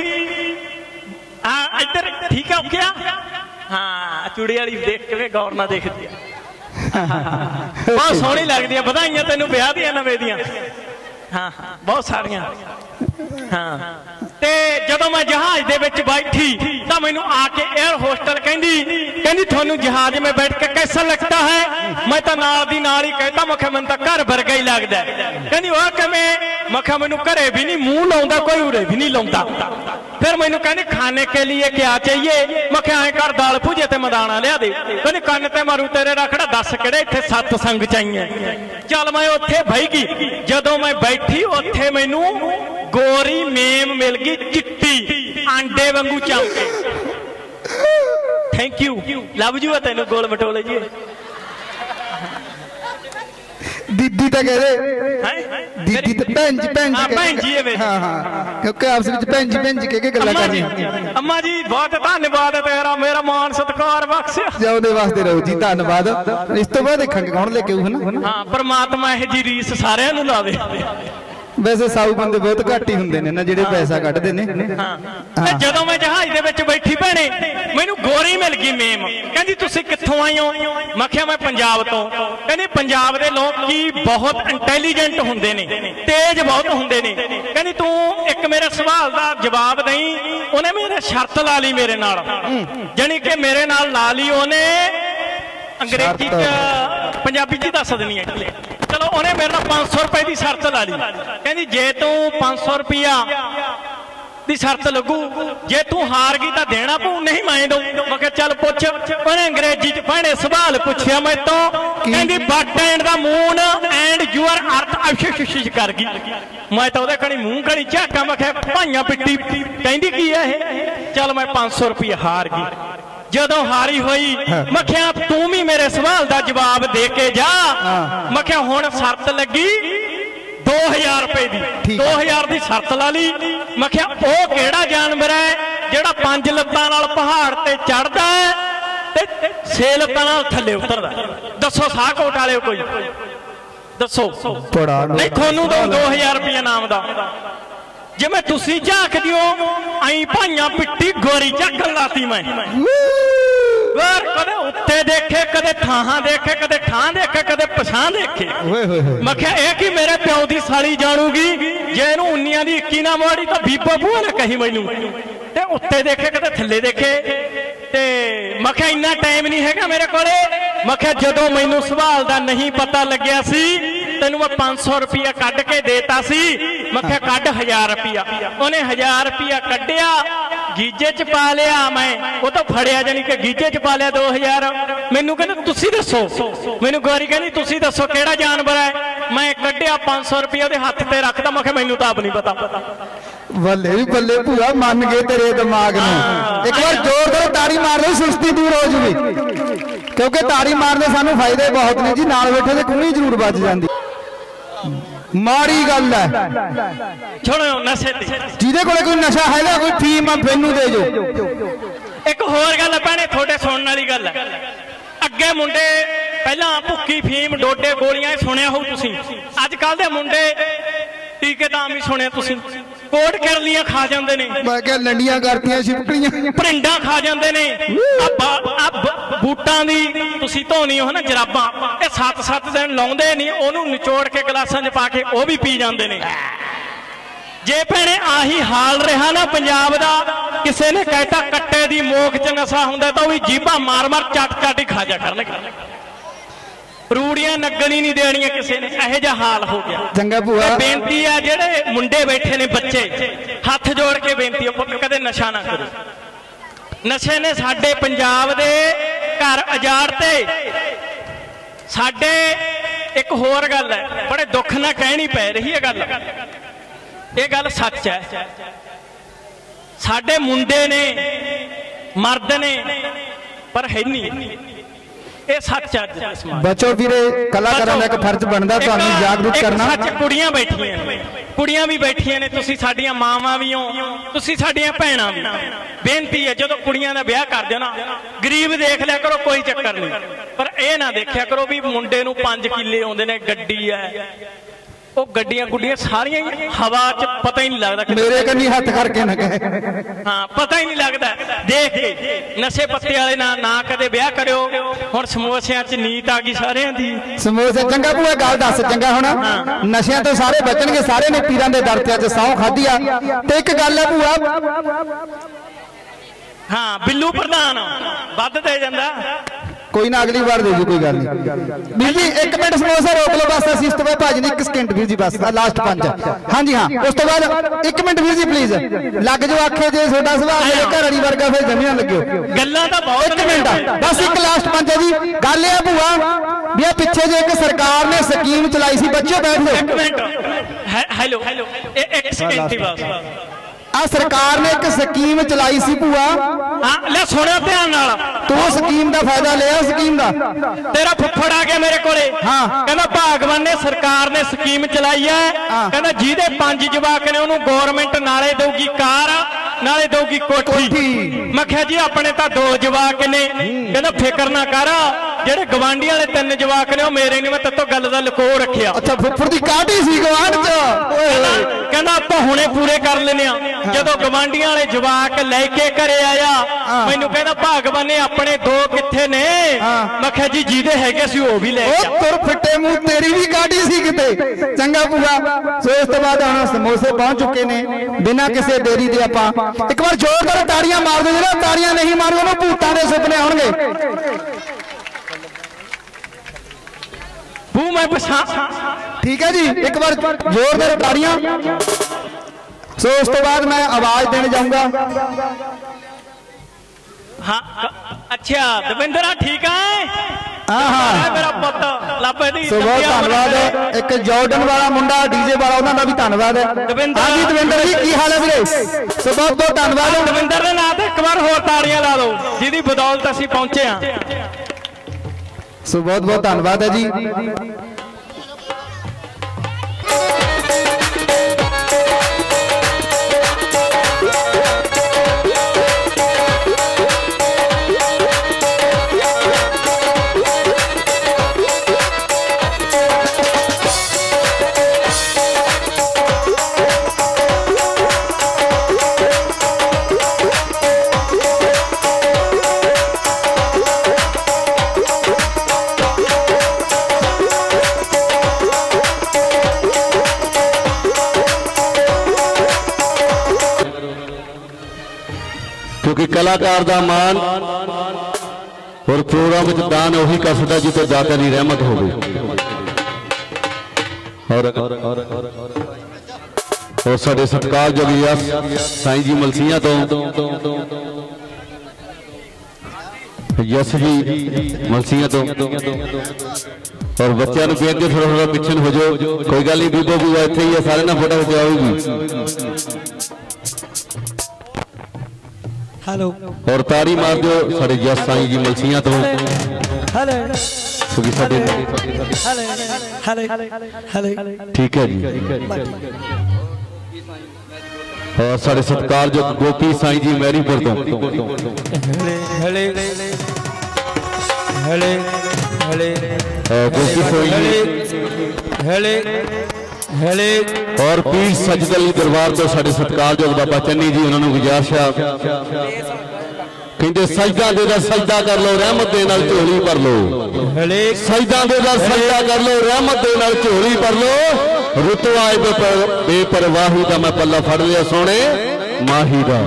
[SPEAKER 3] ਆ ਇੱਧਰ ਠੀਕ ਆ ਕਿਹਾ। ਹਾਂ ਚੂੜੀ ਵਾਲੀ ਦੇਖ ਕੇ ਗੌਰ ਨਾਲ ਦੇਖਦੀ ਆ, ਬਹੁਤ ਸੋਹਣੀ ਲੱਗਦੀ ਆ। ਵਧਾਈਆਂ ਤੈਨੂੰ ਵਿਆਹ ਦੀਆਂ ਨਵੇਂ ਦੀਆਂ। ਹਾਂ ਬਹੁਤ ਸਾਰੀਆਂ। ਹਾਂ ਤੇ ਜਦੋਂ ਮੈਂ ਜਹਾਜ਼ ਦੇ ਵਿੱਚ ਬੈਠੀ ਤਾਂ ਮੈਨੂੰ ਆ ਕੇ 에ਅਰ ਹੋਸਟਲ ਕਹਿੰਦੀ ਤੁਹਾਨੂੰ ਜਹਾਜ਼ में बैठ के कैसा लगता है? मैं तो नाल दी नाल ही कहता, मैं क्या मैनूं तां घर वर्गा ही लगदा है। कहंदी वाह किवें? मैं क्या मैनूं घरे भी नहीं मूँह लाउंदा, कोई उरे भी नहीं लाउंदा। फिर मैनूं कहंदी खाने के लिए क्या चाहिए? मैं क्या ऐ कर दाल भुजे ते मदाना लिया दे। कहंदी कन्न ते मारू तेरे रखड़ा, दस किहड़े इत्थे सत्संग चाहिए। चल मैं उत्थे बही गई। जदों मैं बैठी उत्थे मैनूं गोरी मेम मिल गई, चिट्टी आंडे वांगू चमके। थैंक यू, लव यू है तेन गोल मटोले जी।
[SPEAKER 1] दीदी तो कह रहे, दीदी तो भैन जी
[SPEAKER 3] भैन जी है।
[SPEAKER 1] हाँ हाँ, क्योंकि आपस में भैन जी कह गल्लां कर रही हैं।
[SPEAKER 3] अम्मा जी बहुत धन्यवाद है तेरा, मेरा मान सत्कार बख्शिया।
[SPEAKER 1] जिउंदे वास्ते रहो जी, धन्यवाद। इस तो बाद देखांगे कौन लेके आऊ है ना।
[SPEAKER 3] हाँ परमात्मा यह जी रीस सारिਆਂ ਨੂੰ ਲਾਵੇ।
[SPEAKER 1] ਵੈਸੇ ਸਾਊ ਬੰਦੇ ਬਹੁਤ ਘੱਟ ਹੀ ਹੁੰਦੇ ਨੇ ਨਾ ਜਿਹੜੇ ਪੈਸਾ ਕੱਢਦੇ ਨੇ।
[SPEAKER 3] ਤੇ ਜਦੋਂ ਮੈਂ ਜਹਾਜ਼ ਦੇ ਵਿੱਚ ਬੈਠੀ ਭੈਣੇ ਮੈਨੂੰ ਗੋਰੀ ਮਿਲ ਗਈ ਮੇਮ, ਕਹਿੰਦੀ ਤੁਸੀਂ ਕਿੱਥੋਂ ਆਏ ਹੋ? ਮੈਂ ਕਿਹਾ ਮੈਂ ਪੰਜਾਬ ਤੋਂ। ਕਹਿੰਦੀ ਪੰਜਾਬ ਦੇ ਲੋਕ ਕੀ ਬਹੁਤ ਇੰਟੈਲੀਜੈਂਟ ਹੁੰਦੇ ਨੇ, ਤੇਜ਼ ਬਹੁਤ ਹੁੰਦੇ ਨੇ। ਕਹਿੰਦੀ ਤੂੰ ਇੱਕ ਮੇਰੇ ਸਵਾਲ ਦਾ ਜਵਾਬ ਦੇਈਂ। ਉਹਨੇ ਮੇਰੇ ਸ਼ਰਤ ਲਾ ਲਈ ਮੇਰੇ ਨਾਲ, ਜਾਣੀ ਕਿ ਮੇਰੇ ਨਾਲ ਲਾ ਲਈ ਉਹਨੇ। ਅੰਗਰੇਜ਼ੀ ਚ ਪੰਜਾਬੀ ਚ ਦੱਸ ਦੇਣੀ ਹੈ। ਚਲੋ ਉਹਨੇ ਮੇਰੇ ਨਾਲ 500 ਰੁਪਏ ਦੀ ਸ਼ਰਤ ਲਾ ਲਈ। ਕਹਿੰਦੀ ਜੇ ਤੂੰ 500 ਰੁਪਇਆ ਦੀ ਸ਼ਰਤ ਲੱਗੂ, ਜੇ ਤੂੰ ਹਾਰ ਗਈ ਤਾਂ ਦੇਣਾ ਪਊ, ਨਹੀਂ ਮੈਂ ਦਊਂ। ਮੈਂ ਕਿਹਾ ਚੱਲ ਪੁੱਛ। ਉਹਨੇ ਅੰਗਰੇਜ਼ੀ ਚ ਭੈਣੇ ਸਵਾਲ ਪੁੱਛਿਆ ਮੇਰੇ ਤੋਂ। ਕਹਿੰਦੀ but and the moon and your earth ਅਸ਼ਿਸ਼ ਕਰ ਗਈ। ਮੈਂ ਤਾਂ ਉਹਦੇ ਕਣੀ ਮੂੰਹ ਕਣੀ ਝਾਕਾਂ। ਮੈਂ ਕਿਹਾ ਭਾਈਆਂ ਪਿੱਟੀ। ਕਹਿੰਦੀ ਕੀ ਹੈ ਇਹ? ਚੱਲ ਮੈਂ 500 ਰੁਪਏ ਹਾਰ ਗਈ। ਜਦੋਂ ਹਾਰੀ ਹੋਈ ਮੈਂ ਕਿਹਾ ਤੂੰ ਵੀ ਮੇਰੇ ਸਵਾਲ ਦਾ ਜਵਾਬ ਦੇ ਕੇ ਜਾ। ਮੈਂ ਕਿਹਾ ਹੁਣ ਸ਼ਰਤ ਲੱਗੀ 2000 ਰੁਪਏ ਦੀ। 2000 ਦੀ ਸ਼ਰਤ ਲਾ ਲਈ। ਮੈਂ ਕਿਹਾ ਉਹ ਕਿਹੜਾ ਜਾਨਵਰ ਹੈ ਜਿਹੜਾ 5 ਲੱਤਾਂ ਨਾਲ ਪਹਾੜ ਤੇ ਚੜਦਾ ਹੈ ਤੇ 6 ਲੱਤਾਂ ਨਾਲ ਥੱਲੇ ਉਤਰਦਾ? ਦੱਸੋ ਸਾਹਕੋਟ ਵਾਲਿਓ ਕੋਈ ਦੱਸੋ। ਨਹੀਂ ਤੁਹਾਨੂੰ ਦਊ 2000 ਰੁਪਏ ਨਾਮ ਦਾ। ਜਿਵੇਂ ਤੁਸੀਂ ਝਾਕ ਦਿਓ ਐਂ ਭਾਈਆਂ ਪਿੱਟੀ ਗੋਰੀ ਝਾਕਣ ਲਾਤੀ ਮੈਂ। ਕਦੇ ਉੱਤੇ ਦੇਖੇ, ਕਦੇ ਥਾਹਾਂ ਦੇਖੇ, ਕਦੇ ਠਾਂ ਦੇਖੇ, ਕਦੇ ਪਛਾਂ ਦੇਖੇ। ਮੈਂ ਕਿਹਾ ਇਹ ਕੀ ਮੇਰੇ ਪਿਓ ਦੀ ਸਾਲੀ ਜਾਣੂਗੀ ਜੇ ਇਹਨੂੰ 19 ਦੀ 21 ਨਾ ਮੋੜੀ ਤਾਂ ਬੀਬੋ ਬੂਆ ਨਾ ਕਹੀ ਮੈਨੂੰ। ਤੇ ਉੱਤੇ ਦੇਖੇ, ਕਦੇ ਥੱਲੇ ਦੇਖੇ। ਤੇ ਮੈਂ ਕਿਹਾ ਇੰਨਾ ਟਾਈਮ ਨਹੀਂ ਹੈਗਾ ਮੇਰੇ ਕੋਲੇ। ਮੈਂ ਕਿਹਾ ਜਦੋਂ ਮੈਨੂੰ ਸਵਾਲ ਦਾ ਨਹੀਂ ਪਤਾ ਲੱਗਿਆ ਸੀ ਤੈਨੂੰ ਮੈਂ 500 ਰੁਪਇਆ ਕੱਢ ਕੇ ਦੇਤਾ ਸੀ। ਮੈਂ ਕਿਹਾ ਕੱਢ 1000 ਰੁਪਇਆ। ਉਹਨੇ 1000 ਰੁਪਇਆ ਕੱਢਿਆ, ਗੀਜੇ ਚ ਪਾ ਲਿਆ। ਮੈਂ ਉਹ ਤਾਂ ਫੜਿਆ, ਜਾਨੀ ਕਿ ਗੀਜੇ ਚ ਪਾ ਲਿਆ 2000। ਮੈਨੂੰ ਕਹਿੰਦਾ ਤੁਸੀਂ ਦੱਸੋ। ਮੈਨੂੰ ਗੋਰੀ ਕਹਿੰਦੀ ਤੁਸੀਂ ਦੱਸੋ ਕਿਹੜਾ ਜਾਨਵਰ ਹੈ? ਮੈਂ ਕੱਢਿਆ 500 ਰੁਪਇਆ ਉਹਦੇ ਹੱਥ ਤੇ ਰੱਖਦਾ। ਮੈਂ ਕਿਹਾ ਮੈਨੂੰ ਤਾਂ ਆਪ ਨਹੀਂ ਪਤਾ।
[SPEAKER 1] ਬੱਲੇ ਵੀ ਬੱਲੇ ਭੂਆ, ਮੰਨ ਗਏ ਤੇਰੇ ਦਿਮਾਗ ਨੂੰ। ਇੱਕ ਵਾਰ ਜ਼ੋਰ ਨਾਲ ਤਾੜੀ ਮਾਰ ਲਓ, ਸੁਸਤੀ ਦੂਰ ਹੋ ਜੂਗੀ। ਕਿਉਂਕਿ ਤਾੜੀ ਮਾਰਨ ਦੇ ਸਾਨੂੰ ਫਾਇਦੇ ਬਹੁਤ ਨੇ ਜੀ। ਨਾਲ ਬੈਠੇ ਤੇ ਕੂਣੀ ਜ਼ਰੂਰ ਵੱਜ ਜਾਂਦੀ। ਮਾੜੀ ਗੱਲ ਹੈ।
[SPEAKER 3] ਛੋੜੋ ਨਸ਼ੇ ਤੇ।
[SPEAKER 1] ਜਿਹਦੇ ਕੋਲੇ ਕੋਈ ਨਸ਼ਾ ਹੈਗਾ, ਕੋਈ ਫੀਮ ਮੈਨੂੰ ਦੇ ਜੋ।
[SPEAKER 3] ਇੱਕ ਹੋਰ ਗੱਲ ਭੈਣੇ ਤੁਹਾਡੇ ਸੁਣਨ ਵਾਲੀ ਗੱਲ ਹੈ। ਅੱਗੇ ਮੁੰਡੇ ਪਹਿਲਾਂ ਭੁੱਕੀ, ਫੀਮ, ਡੋਡੇ, ਗੋਲੀਆਂ ਸੁਣਿਆ ਹੋਊ ਤੁਸੀਂ। ਅੱਜ ਕੱਲ ਦੇ ਮੁੰਡੇ ਟੀਕੇ ਤਾਂ ਵੀ ਸੁਣਿਆ ਤੁਸੀਂ। ਕੋਟ ਕਰਲੀਆਂ ਖਾ ਜਾਂਦੇ ਨੇ।
[SPEAKER 1] ਮੈਂ ਕਿਹਾ ਲੰਡੀਆਂ ਕਰਤੀਆਂ, ਛਿਪਕਲੀਆਂ,
[SPEAKER 3] ਭਰਿੰਡਾਂ ਖਾ ਜਾਂਦੇ ਨੇ। ਬੂਟਾਂ ਦੀ ਤੁਸੀਂ ਧੋਣੀ ਹੋ ਨਾ ਜਰਾਬਾਂ, ਇਹ 7-7 ਦਿਨ ਲਾਉਂਦੇ ਨਹੀਂ। ਉਹਨੂੰ ਨਿਚੋੜ ਕੇ ਗਲਾਸਾਂ 'ਚ ਪਾ ਕੇ ਉਹ ਵੀ ਪੀ ਜਾਂਦੇ ਨੇ। ਜੇ ਭੈਣੇ ਆਹੀ ਹਾਲ ਰਿਹਾ ਨਾ ਪੰਜਾਬ ਦਾ, ਕਿਸੇ ਨੇ ਕਹਿਤਾ ਕੱਟੇ ਦੀ ਮੋਖ 'ਚ ਨਸ਼ਾ ਹੁੰਦਾ ਤਾਂ ਉਹ ਵੀ ਜੀਭਾਂ ਮਾਰ-ਮਾਰ ਚੱਟ-ਚੱਟ ਹੀ ਖਾ ਜਾ ਕਰਨਗੇ। ਰੂੜੀਆਂ ਨੱਗਣ ਹੀ ਨਹੀਂ ਦੇਣੀਆਂ ਕਿਸੇ ਨੇ। ਇਹੋ ਜਿਹਾ ਹਾਲ ਹੋ ਗਿਆ।
[SPEAKER 1] ਚੰਗਾ ਭੂਆ,
[SPEAKER 3] ਬੇਨਤੀ ਆ ਜਿਹੜੇ ਮੁੰਡੇ ਬੈਠੇ ਨੇ, ਬੱਚੇ, ਹੱਥ ਜੋੜ ਕੇ ਬੇਨਤੀ ਆ, ਪੁੱਤ ਕਦੇ ਨਸ਼ਾ ਨਾ ਕਰੋ। ਨਸ਼ੇ ਨੇ ਸਾਡੇ ਪੰਜਾਬ ਦੇ ਘਰ ਉਜਾੜਤੇ। ਸਾਡੇ ਇੱਕ ਹੋਰ ਗੱਲ ਹੈ, ਬੜੇ ਦੁੱਖ ਨਾਲ ਕਹਿਣੀ ਪੈ ਰਹੀ ਹੈ ਗੱਲ। ਇਹ ਗੱਲ ਸੱਚ ਹੈ। ਸਾਡੇ ਮੁੰਡੇ ਨੇ, ਮਰਦ ਨੇ, ਪਰ ਹੈ ਨਹੀਂ। ਇਹ ਸੱਚ ਹੈ।
[SPEAKER 1] ਬੱਚੋ ਵੀਰੇ, ਕਲਾਕਾਰਾਂ ਦਾ ਇੱਕ ਫਰਜ਼ ਬਣਦਾ ਤੁਹਾਨੂੰ ਜਾਗਰੂਕ ਕਰਨਾ।
[SPEAKER 3] ਸੱਚ ਕੁੜੀਆਂ ਬੈਠੀਆਂ ਨੇ, ਕੁੜੀਆਂ ਵੀ ਬੈਠੀਆਂ ਨੇ। ਤੁਸੀਂ ਸਾਡੀਆਂ ਮਾਵਾਂ ਵੀ ਹੋ, ਤੁਸੀਂ ਸਾਡੀਆਂ ਭੈਣਾਂ ਵੀ। ਬੇਨਤੀ ਹੈ ਜਦੋਂ ਕੁੜੀਆਂ ਦਾ ਵਿਆਹ ਕਰਦੇ ਹੋ ਨਾ, ਗਰੀਬ ਦੇਖ ਲਿਆ ਕਰੋ, ਕੋਈ ਚੱਕਰ ਨਹੀਂ। ਪਰ ਇਹ ਨਾ ਦੇਖਿਆ ਕਰੋ ਵੀ ਮੁੰਡੇ ਨੂੰ 5 ਕਿੱਲੇ ਆਉਂਦੇ ਨੇ, ਗੱਡੀ ਹੈ। ਉਹ ਗੱਡੀਆਂ ਗੁੱਡੀਆਂ ਸਾਰੀਆਂ ਹਵਾ 'ਚ ਪਤਾ ਹੀ ਨਹੀਂ ਲੱਗਦਾ।
[SPEAKER 1] ਮੇਰੇ ਕੰਨੀ ਹੱਥ ਕਰਕੇ ਨਾ ਕਹੇ।
[SPEAKER 3] ਹਾਂ, ਪਤਾ ਹੀ ਨਹੀਂ ਲੱਗਦਾ ਦੇਖ ਕੇ। ਨਸ਼ੇ ਪੱਤੇ ਵਾਲੇ ਨਾ ਕਦੇ ਵਿਆਹ ਕਰਿਓ। ਹੁਣ ਸਮੋਸਿਆਂ 'ਚ ਨੀਤ ਆ ਗਈ ਸਾਰਿਆਂ ਦੀ।
[SPEAKER 1] ਸਮੋਸੇ। ਚੰਗਾ ਭੂਆ ਗੱਲ ਦੱਸ। ਚੰਗਾ ਹੁਣ ਨਸ਼ਿਆਂ ਤੋਂ ਸਾਰੇ ਬਚਣਗੇ। ਸਾਰੇ ਨੇ ਪੀਰਾਂ ਦੇ ਦਰ ਤੇ ਅੱਜ ਸਹੁੰ ਖਾਧੀ ਆ। ਤੇ ਇੱਕ ਗੱਲ ਹੈ ਭੂਆ,
[SPEAKER 3] ਹਾਂ ਬਿੱਲੂ ਪ੍ਰਧਾਨ ਵੱਧ ਦੇ ਜਾਂਦਾ।
[SPEAKER 1] ਕੋਈ ਨਾ ਅਗਲੀ ਵਾਰ ਦੇ ਜੀ, ਕੋਈ ਗੱਲ ਨਹੀਂ। ਵੀਰ ਜੀ 1 ਮਿੰਟ ਸਮੋਸਾ ਰੋਕ ਲਓ ਬਸ। ਅਸੀਂ ਇਸ ਤੋਂ ਬਾਅਦ ਭਾਜੀ ਨੇ 1 ਸਕਿੰਟ ਵੀਰ ਜੀ ਬਸ, ਲਾਸਟ 5। ਹਾਂਜੀ ਹਾਂ, ਉਸ ਤੋਂ ਬਾਅਦ 1 ਮਿੰਟ ਵੀਰ ਜੀ ਪਲੀਜ਼। ਲੱਗ ਜਾਓ ਆਖੇ ਜੇ ਤੁਹਾਡਾ ਸੁਭਾਅ ਮੇਰੇ ਘਰ ਵਾਲੀ ਵਰਗਾ, ਫਿਰ ਜਮੀਆਂ ਲੱਗਿਓ।
[SPEAKER 3] ਗੱਲਾਂ ਤਾਂ ਬਹੁਤ।
[SPEAKER 1] 1 ਮਿੰਟ ਬਸ, ਇੱਕ ਲਾਸਟ 5 ਹੈ ਜੀ। ਗੱਲ ਇਹ ਭੂਆ ਵੀ ਆ ਪਿੱਛੇ ਜੇ ਇੱਕ ਸਰਕਾਰ ਨੇ ਸਕੀਮ ਚਲਾਈ ਸੀ। ਬੱਚਿਓ ਬੈਠ ਜਾਓ।
[SPEAKER 3] 1 ਮਿੰਟ। ਹੈਲੋ, ਇੱਕ ਸਕਿੰਟ ਹੀ ਬਸ।
[SPEAKER 1] ਆ ਸਰਕਾਰ ਨੇ ਇੱਕ ਸਕੀਮ ਚਲਾਈ ਸੀ ਭੂਆ।
[SPEAKER 3] ਹਾਂ ਲੈ ਸੁਣਿਓ ਧਿਆਨ ਨਾਲ।
[SPEAKER 1] ਤੂੰ ਸਕੀਮ ਦਾ ਫਾਇਦਾ ਲਿਆ? ਸਕੀਮ ਦਾ
[SPEAKER 3] ਤੇਰਾ ਫੁੱਫੜ ਆ ਗਿਆ ਮੇਰੇ ਕੋਲੇ।
[SPEAKER 1] ਹਾਂ,
[SPEAKER 3] ਕਹਿੰਦਾ ਭਾਗਵਾਨ ਨੇ, ਸਰਕਾਰ ਨੇ ਸਕੀਮ ਚਲਾਈ ਹੈ। ਕਹਿੰਦਾ ਜਿਹਦੇ 5 ਜਵਾਕ ਨੇ ਉਹਨੂੰ ਗਵਰਨਮੈਂਟ ਨਾਲੇ ਦਊਗੀ ਕਾਰ, ਨਾਲੇ ਦਊਗੀ ਕੋਠੀ। ਮੈਂ ਕਿਹਾ ਜੀ ਆਪਣੇ ਤਾਂ 2 ਜਵਾਕ ਨੇ। ਕਹਿੰਦਾ ਫਿਕਰ ਨਾ ਕਰ, ਜਿਹੜੇ ਗਵਾਂਢੀਆਂ ਵਾਲੇ 3 ਜਵਾਕ ਨੇ ਉਹ ਮੇਰੇ ਨਹੀਂ, ਮੈਂ ਤੇਤੋਂ ਗੱਲ ਦਾ ਲੁਕੋ ਰੱਖਿਆ।
[SPEAKER 1] ਅੱਛਾ ਫੁੱਫੜ ਦੀ ਕਾਢੀ ਸੀ ਗਵਾਂਢ ਚ।
[SPEAKER 3] ਕਹਿੰਦਾ ਆਪਾਂ ਹੁਣੇ ਪੂਰੇ ਕਰ ਲੈਨੇ ਆ। ਜਦੋਂ ਗਵਾਂਢੀਆਂ ਵਾਲੇ ਜਵਾਕ ਲੈ ਕੇ ਘਰੇ ਆਇਆ ਮੈਨੂੰ ਕਹਿੰਦਾ ਭਗਵਾਨ ਨੇ ਆਪਣੇ 2 ਕਿੱਥੇ ਨੇ? ਮੈਂ ਕਿਹਾ ਜੀ ਜਿਹਦੇ ਹੈਗੇ ਸੀ ਉਹ ਵੀ ਲੈ ਗਿਆ।
[SPEAKER 1] ਉਹ ਤੁਰ ਫਿੱਟੇ ਮੂੰਹ ਤੇਰੀ ਵੀ ਕਾਢੀ ਸੀ ਕਿਤੇ। ਚੰਗਾ ਪੂਆ। ਸੋ ਇਸ ਤੋਂ ਬਾਅਦ ਹੁਣ ਸਮੋਸੇ ਪਹੁੰਚ ਚੁੱਕੇ ਨੇ ਬਿਨਾਂ ਕਿਸੇ ਦੇਰੀ ਦੇ। ਆਪਾਂ ਇੱਕ ਵਾਰ ਜ਼ੋਰਦਾਰ ਤਾੜੀਆਂ ਮਾਰ ਦਿਓ। ਜਿਹੜਾ ਤਾੜੀਆਂ ਨਹੀਂ ਮਾਰੂ ਉਹਨੂੰ ਭੂਤਾਂ ਦੇ ਸੁਪਨੇ ਆਉਣਗੇ।
[SPEAKER 3] ਬੂ ਮੈਂ ਪਛਾਣ।
[SPEAKER 1] ठीक है जी, एक बार जोरदार ताड़ियां। सो उस तो बाद मैं आवाज देने जाऊंगा।
[SPEAKER 3] हाँ अच्छा दविंदर ठीक है?
[SPEAKER 1] हाँ
[SPEAKER 3] मेरा पुत लाभे दी
[SPEAKER 1] बहुत धन्यवाद है। एक जॉर्डन वाला मुंडा डीजे वाला उन्होंने भी धन्यवाद है। हाँ जी दविंदर जी की हाल है वीरे? सो बहुत बहुत धन्यवाद है।
[SPEAKER 3] दविंदर ने नाम एक बार होर ताड़ियां ला दो जिहदी बदौलत असीं पहुंचे हां।
[SPEAKER 1] सो बहुत बहुत धन्यवाद है जी।
[SPEAKER 5] क्योंकि कलाकार का मान और प्रोग्राम में दान उही कर सकता जितो दाता की रहमत हो गई। और साडे सत्कार जो साईं जी मलसियां तो यस जी मलसियां तो और बच्चों को बेनती थोड़ा थोड़ा पिछन हो जाओ। कोई गल नहीं, बीबो भी इत्थे ही है, सारे ना फोटो खिचाओगी।
[SPEAKER 6] हेलो
[SPEAKER 5] और ताड़ी मार दो साडे यस साईं जी मलसियां तो।
[SPEAKER 6] हेलो
[SPEAKER 5] क्योंकि साडे
[SPEAKER 6] हेलो
[SPEAKER 5] ठीक है जी। और साडे सत्कार जो गोपी साईं जी मैरीपुर तो
[SPEAKER 6] हेले हेले हेले
[SPEAKER 5] गोपी साईं
[SPEAKER 6] हेले हेले
[SPEAKER 5] और पीर सजदल दरबार तो साडे सत्कार जो बाबा चन्नी जी उन्होंने गुजारिश कहते सजदा दे दा सजदा कर लो, रहमत दे नाल झोली भर लो। सजदा दे दा सजदा कर लो, रहमत दे नाल झोली भर लो। रुतवा बेपरवाही दा मैं पल्ला फड़ लिया सोने माही दा।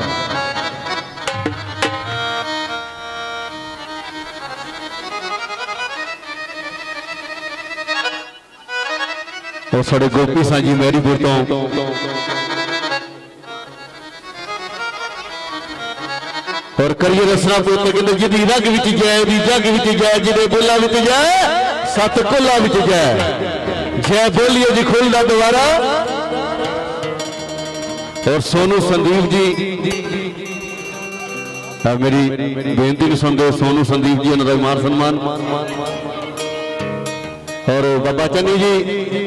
[SPEAKER 5] और साडे गोपी साईं जी मैरीपुर तो और करिए रसना पुत्र कहते जिहदी रग विच जय दी जग विच जय, जिहदे बोला विच जय सत कोला विच जय। जय बोलिए जी खुलदा दोबारा। और सोनू संदीप जी मेरी बेनती सुन दो। सोनू संदीप जी उन्होंने मान सम्मान। और बाबा चन्नी जी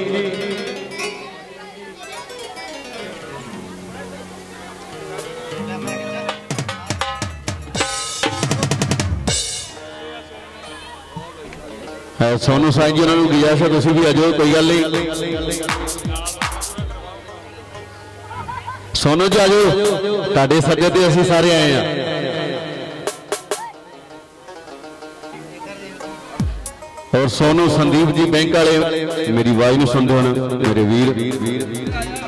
[SPEAKER 5] सोनू साईं जी उन्होंने गुजारिश है तुम भी आ जाओ, कोई गल नहीं। सोनू जी आ जाओ, तुहाडे सदे ते असीं सारे आए हैं। और सोनू संदीप जी बैंक वाले मेरी आवाज नूं सुनदे होण मेरे वीर।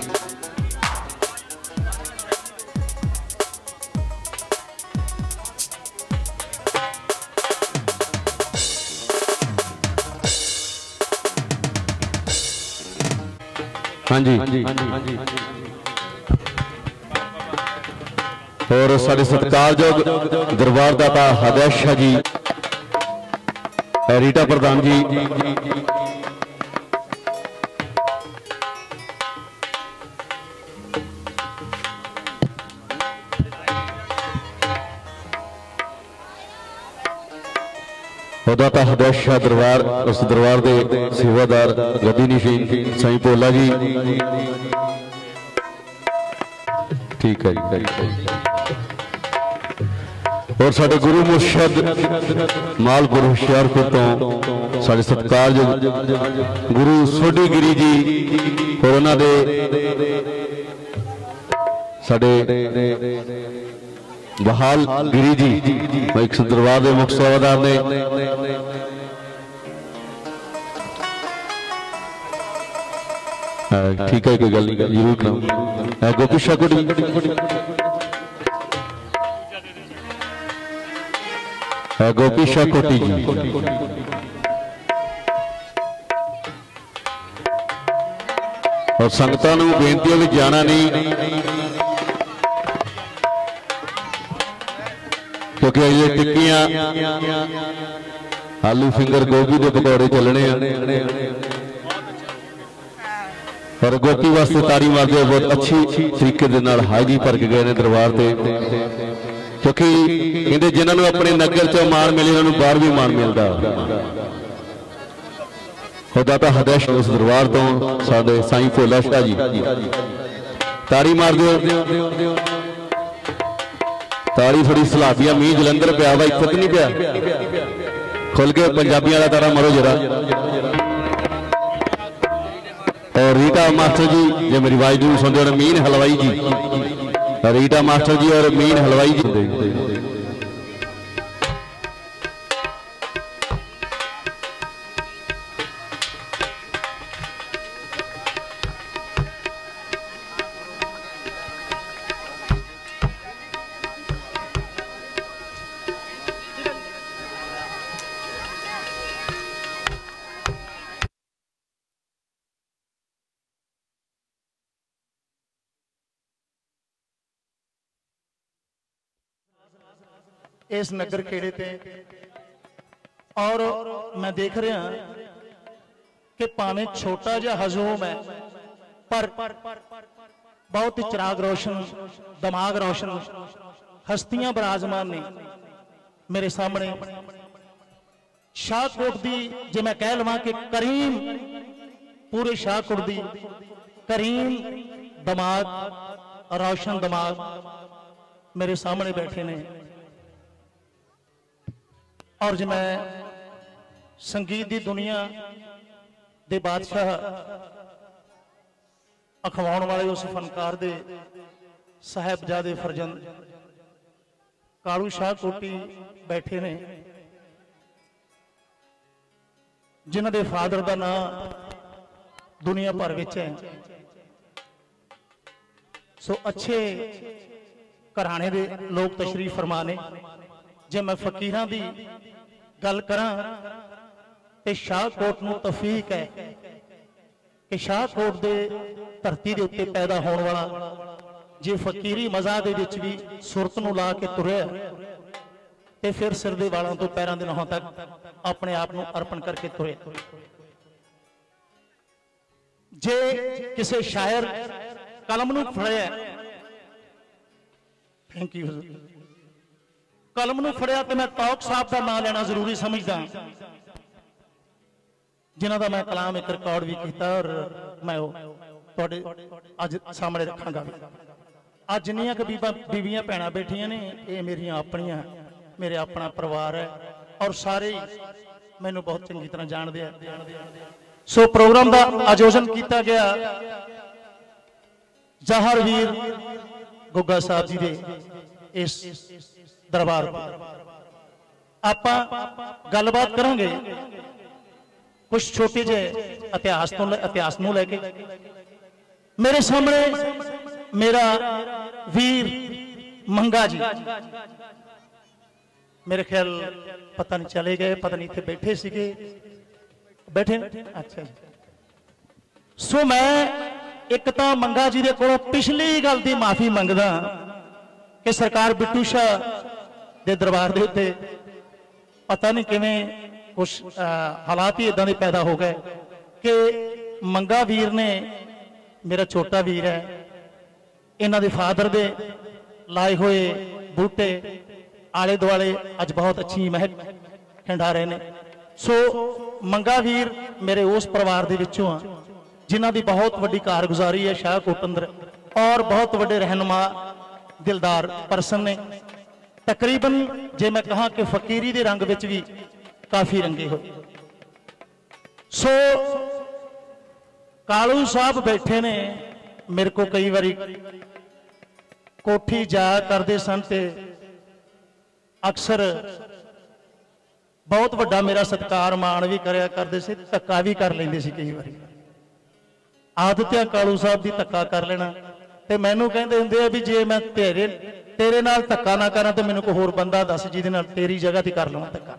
[SPEAKER 5] हाँ जी और साडे सत्कारयोग दरबार दाता हदैश शाह जी, रीटा प्रधान जी, दाता हदैश शाह दरबार, उस दरबार के सेवादार गद्दी निशीन साईं भोला जी। ठीक है जी। और साडे गुरु मुर्शद मालपुर हुशियारपुर तो साडे सत्कारयोग गुरु सोढी गिरी जी और उन्होंने साडे बहाल गिरी जी एक दरबार के मुख सेवादार ने ठीक है, कोई गल नहीं, जरूर कराऊंगा। गोपी शाकुड़ी गोपी शाकोटी जी और संगतां नूं बेनती है भी जाना नहीं, क्योंकि ये टिक्कियां आलू फिंगर गोभी के पकौड़े चलने और गोपी वास्ते ताड़ी मारते बहुत अच्छी तरीके दे नाल हाजी भर के गए ने दरबार से, क्योंकि कहते जिन्होंने अपने नगर चो मान मिले उन्होंने बाहर भी मान मिलता। दाता हदैश उस दरबार तो साडे साईं भोला शाह जी ताड़ी मार दो, ताड़ी थोड़ी सलाबिया मीह जलंधर पिया वा इत्थे नहीं पिया, खुल के पंजाबी वाला ताड़ा मारो जरा। और रीटा मास्टर जी जो मेरी आवाज दूर सुनते हो, मीन हलवाई जी, रीटा मास्टर जी और मीन हलवाई जी
[SPEAKER 7] इस नगर खेड़े पे। और मैं देख रहा कि भावें छोटा जा हजूम है पर बहुत ही चिराग रोशन, दिमाग रोशन हस्तियां बराजमान ने मेरे सामने। शाहकोट दी जे मैं कह लवां कि करीम, पूरे शाहकोट दी करीम दिमाग, रोशन दिमाग मेरे सामने बैठे ने। और जो मैं संगीत की दुनिया दे बादशाह अखवाउण वाले उस फनकार दे साहिबजादे फरजंद कालू शाहकोटी बैठे ने, जिन्हां दे फादर का नाम दुनिया भर विच है। सो अच्छे घराने दे लोग तशरीफ फरमा ने। जे मैं फकीरां दी गल करां ते शाहकोट नूं तफीक है कि शाहकोट दे धरती दे उत्ते पैदा होने वाला जे फकीरी मज़ा दे विच भी सुरत नूं ला के तुरिया ते फिर सिर दे वालों तो पैरां दे नहों तक अपने आप नूं अर्पण करके तुरिया। जे किसी शायर कलम नूं फड़िया, थैंक यू, कलम नूं फड़िया तो मैं तौक साहब का नाम लेना जरूरी समझदा, जिन्हां दा मैं कलाम एक रिकॉर्ड भी किया और मैं तुहाडे अज सामने रखांगा। अज जिन्नियां कि बीबियां भैणां बैठियां ने ये मेरियां अपनियां, मेरे अपना परिवार है और सारे मैनूं बहुत चंगी तरह जानदे हैं। सो प्रोग्राम का आयोजन किया गया जहर वीर गुग्गा साहब जी दे इस दरबार आप गलबात करेंगे कुछ छोटे जे इतिहास नूं लेके। मेरे सामने मेरा वीर मंगा जी, मेरे ख्याल पता नहीं चले गए, पता नहीं थे बैठे सीगे, बैठे अच्छा जी। सो मैं एक तो मंगा जी दे कोलों पिछली गल दी माफी मंगदा कि सरकार बिट्टू शाह दे दरबार दे उत्ते पता नहीं किवें कुछ हालात ही इदां दे पैदा हो गए कि मंगा वीर ने, मेरा छोटा वीर है, इन्हां दे फादर दे लाए हुए बूटे आले दुआले अज बहुत अच्छी महक खिंडा रहे ने। सो मंगा वीर मेरे उस परिवार दे विचों आ जिन्हां दी बहुत वड्डी कारगुजारी है शाहकोट अंदर और बहुत वड्डे रहनुमा दिलदार परसन ने। तकरीबन जे मैं कहा कि फकीरी के रंग विच भी काफी रंगे हुए। सो कालू साहब बैठे ने, मेरे को कई बारी कोठी जाया करते सन ते अक्सर बहुत वड्डा मेरा सत्कार मान भी करया करते सी, धक्का भी कर लेंदे सी। कई बारी आदत है कालू साहब की धक्का कर लेना, ते मैनू कहते हुंदे भी जे मैं तेरे नाल धक्का ना करा तो मैनू कोई होर बंदा दस जिहदे नाल तेरी जगह ते कर लवां धक्का।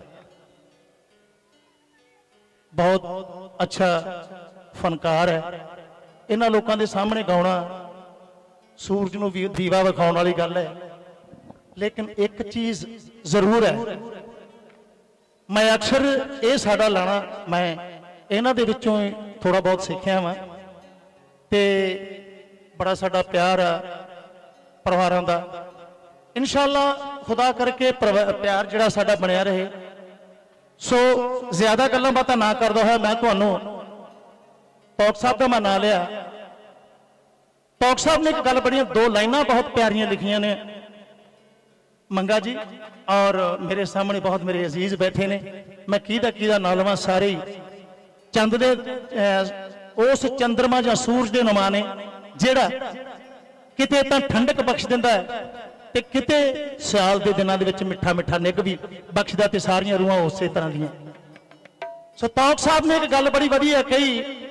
[SPEAKER 7] बहुत अच्छा फनकार है। इन्हां लोकां दे सामने गाउणा सूरज नूं दीवा विखाउण वाली गल है, लेकिन एक चीज जरूर है, मैं अक्सर ये साडा लाना मैं इन्हां दे विचों थोड़ा बहुत सीखिया वा ते बड़ा साडा प्यार आ परिवारां दा। इंशाअल्लाह खुदा करके प्यार जिहड़ा साडा बनिया रहे। सो ज्यादा गल्लां बातां ना करदा होया मैं तुहानूं टॉक साहब का मैं ना लिया। टॉक साहब ने एक गल बड़ी दो लाइनां बहुत प्यारियां लिखियां ने मंगा जी, और मेरे सामने बहुत मेरे अजीज बैठे ने, मैं किहदा ना लवां, सारे ही चंद दे उस चंद्रमा जां सूरज दे नुमा ने जिहड़ा किते तां ठंडक बख्श दिंदा है ते किते सियाल दे दिनां दे विच मिठा मिठा निग भी बख्शदा ते सारियां रूहां उसे तरह दियां। सो टॉक साहब ने एक गल बड़ी वधिया कही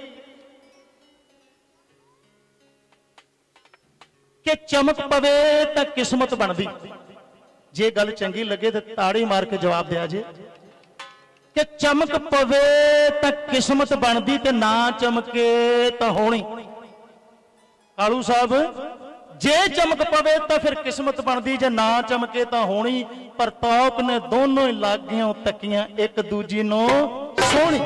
[SPEAKER 7] कि चमक पवे तां किस्मत बनदी। जे गल चंगी लगे तो ताड़ी मार के जवाब दिया जे कि चमक पवे तां किस्मत बनदी ते ना चमके तां होनी। कालू साहब जे चमक पवे तो फिर किस्मत बनती, जे ना चमके तो होनी। पर तौक ने दोनों ही लागियां तकियां एक दूजी नो सोहनी।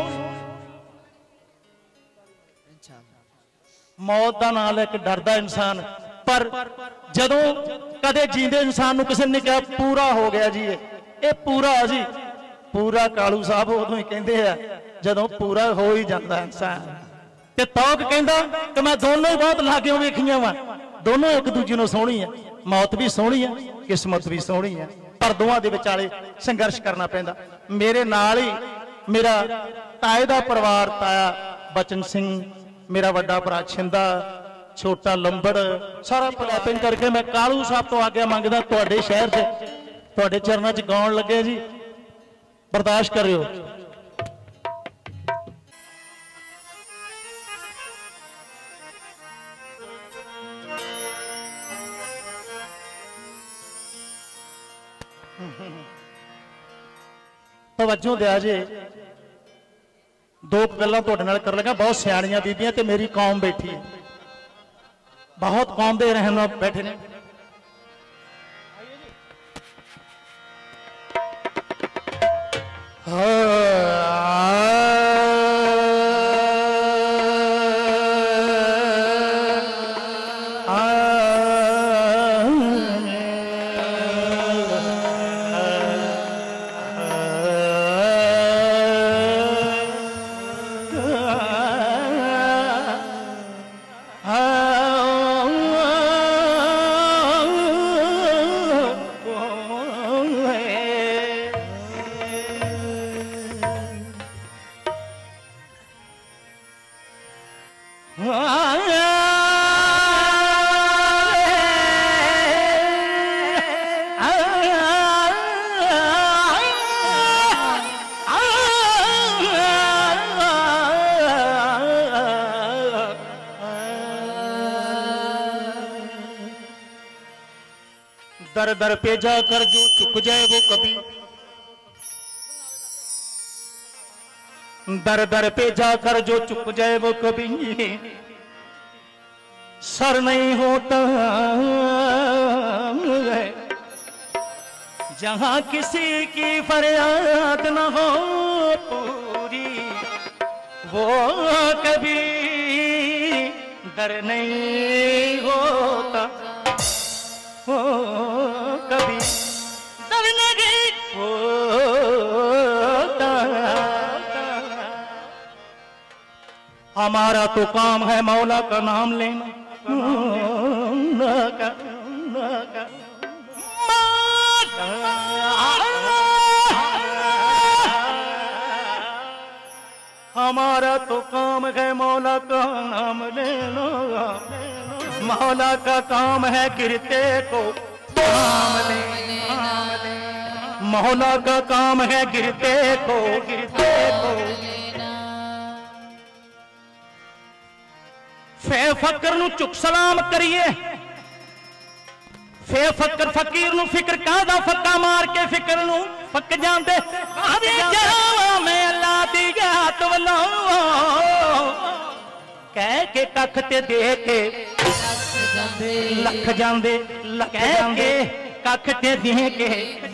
[SPEAKER 7] मौत का नाम लेके डरदा इंसान, पर जदों कदे जींदे इंसान नूं किसी ने कहा पूरा हो गया जी, ये पूरा जी पूरा कालू साहब उदों ही कहंदे आ जदों पूरा हो ही जाता इंसान। ते तौक कहंदा कि मैं दोनों ही बहुत लागियों वेखियां वा, दोनों एक दूजे नूं सोहनी है। मौत भी सोहनी है, किस्मत भी सोहनी है, पर दोवां दे विचाले संघर्ष करना पैंदा। मेरे नाल ही मेरा ताए दा परिवार, ताया बचन सिंह, मेरा वड्डा भरा छिंदा, छोटा लंबड़, सारा पलैपिंग करके मैं कालू साहब तो आग्या मंगदा तुहाडे शहर च तुहाडे चरनां च गाउण लगे जी, बर्दाश्त करियो। तवज्जो दिया जे, दो गल्लां तुहाडे नाल कर लगा। बहुत सियाणियां बीबियां ते मेरी कौम बैठी है, बहुत कौम दे रहन बैठे ने। दर दर पे जाकर जो चुक जाए वो कभी, दर दर पे जाकर जो चुक जाए वो कभी सर नहीं होता है। जहां किसी की फरियाद न हो पूरी वो कभी दर नहीं होता, वो कभी दर नहीं होता। हमारा तो काम है मौला का नाम लेना, मौला का हमारा तो काम है मौला का नाम लेना, मौला का काम है गिरते को थाम लेना, मौला का काम है गिरते को फे फकर नू चुक सलाम करिए, फे फकर फकीर नू फिक्र कादा फक्का मार के फिक्र नू फक जांदे आदे जावा मैं अल्लाह दी याद वल्लों कह के कख ते दे के लख जांदे कख ते दे के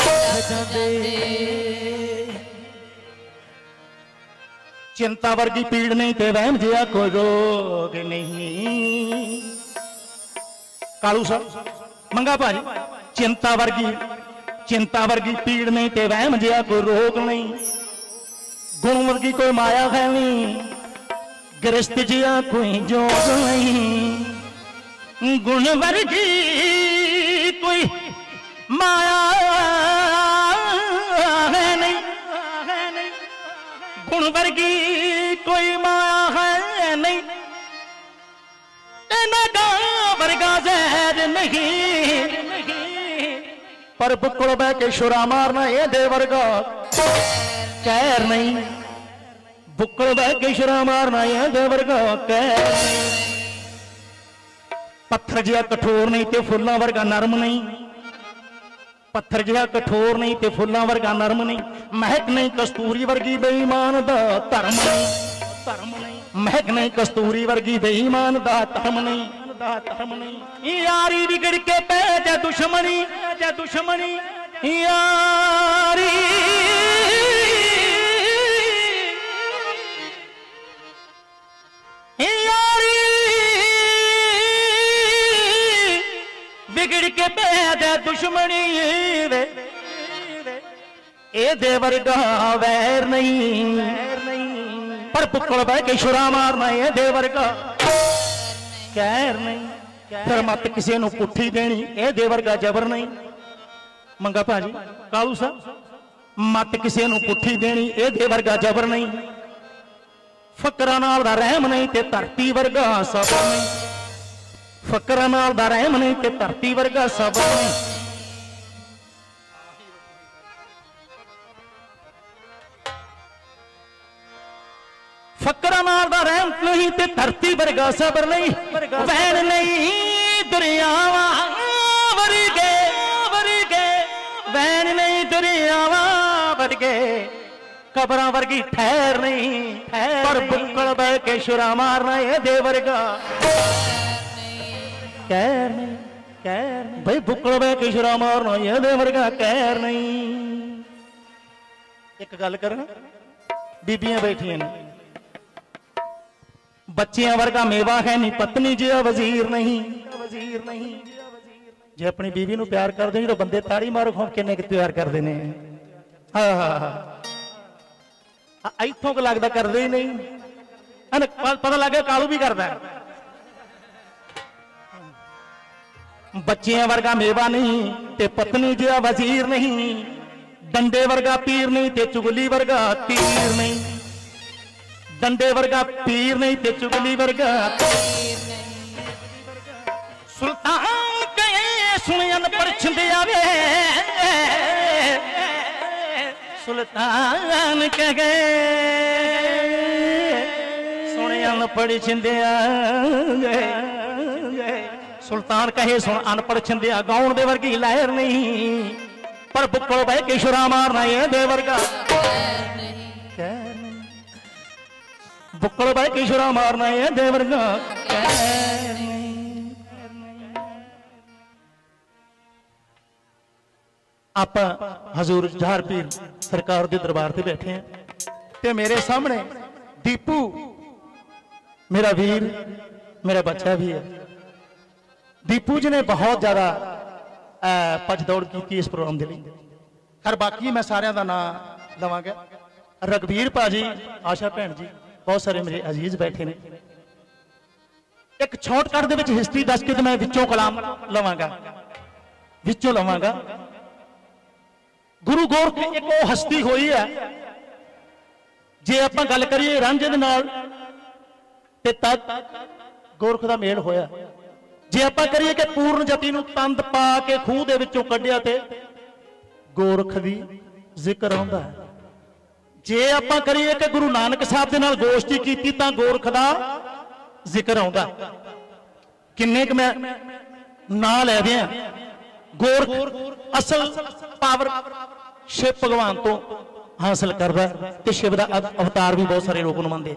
[SPEAKER 7] चिंता वर्गी पीड़ नहीं ते वहम जिया कोई रोग नहीं। कालू साहब मंगा भाजी चिंता वर्गी पीड़ नहीं ते वहम जिया कोई रोग नहीं, गुण वर्गी कोई माया है नहीं, गिरस्त जिया कोई जोग नहीं, गुण वर्गी कोई माया है नहीं, गुण वर्गी कोई माया है नहीं, इनका वर्गा जहर नहीं, पर बुक्कड़ बह के शुरा मारना ये दे वर्गा कहर नहीं, बुक्कड़ बह के शुरा मारना ये दे वर्गा कहर नहीं। पत्थर जिहा कठोर नहीं ते फुल्लां वर्गा नरम नहीं, पत्थर जिहा कठोर नहीं ते फुल्लां वर्गा नरम नहीं, महक नहीं कस्तूरी वर्गी बेईमान दा धर्म नहीं, महक नहीं कस्तूरी वर्गी बेईमान दा धर्म नहीं, यारी बिगड़ के पै जा दुश्मनी यारी बिगड़ के पै जा दुश्मनी ए देवर का वैर नहीं, पर पुक्कड़ बह के शुरा मारना ये देवर का कहर नहीं, फिर मत किसी नू पुट्ठी देनी ए देवर का जबर नहीं। मंगा भाजी कालू साहब मत किसी नू पुट्ठी देनी ए देवर का जबर नहीं, फकरा नाल दा रहम नहीं ते धरती वर्गा सबर नहीं, फकरा नाल दा रहम नहीं ते धरती वर्गा सबर नहीं। फकरा नाल दा रहम नहीं ते धरती वर्गा सबर नहीं, वैन नहीं दुनियावा वर्गे वैन नहीं दुनियावा वर्गे कबरां वर्गी ठहर नहीं, पर बुक्कड़ बह के शुरा मारना ये दे वर्गा कहर नहीं, भाई बुक्कड़ बह के शुरा मारना ये दे वर्गा कहर नहीं। एक गल करना बीबियां बैठियां ने, बच्चियां वर्गा मेवा है नहीं, पत्नी जिहा वजीर नहीं, जे अपनी बीवी नू प्यार कर दे जो बंदे ताड़ी मारो खो किन्ने प्यार करते हैं। इथों को लगता करते ही नहीं, पता लग गया कालू भी करता है। बच्चियां वर्गा मेवा नहीं ते पत्नी जिहा वजीर नहीं, डंडे वर्गा पीर नहीं ते चुगली वर्गा तीर नहीं, डंडे वर्गा पीर नहीं ते चुगली वर्गा सुल्तान कहे सुनियन पर छिंदिया वे, सुल्तान कहे सुनियन पर छिंदिया, सुल्तान कहे सुन अनपढ़ छिंदिया गाउन दे वर्गी लहर नहीं, पर बुक्कड़ बह के शुरा मारना ये दे वर्गा बुक्कड़ बह के शुरा मारना ये दे वर्गा आप हजूर जहार पीर सरकार के दरबार से बैठे हैं ते मेरे सामने दीपू मेरा वीर मेरा बच्चा भी है। दीपू जी ने बहुत ज्यादा भज दौड़ की इस प्रोग्राम के लिए, खैर बाकी मैं सारे का नाम लवांगा। रघबीर भाजी, आशा भैन जी, बहुत सारे मेरे अजीज बैठे ने। एक शॉर्टकट दे विच हिस्टरी दस के मैं विचों कलाम लवांगा, विचों लवांगा। गुरु गोरख एक वो हस्ती हुई है जे आप गल करिए रांझे दे नाल ते तद गोरख दा मेल होया। जे आप करिए कि पूर्ण जति नूं तंद पा के खूह दे विचों कढिया ते गोरख दी जिक्र आउंदा है। जे आप करिए कि गुरु नानक साहब दे नाल गोष्ठी कीती तां गोरख दा जिक्र आउंदा। किन्ने क मैं नां लै दियां। गोरख असल पावर शिव भगवान तो हासिल करदा ते शिव दा अवतार भी बहुत सारे लोग मनदे।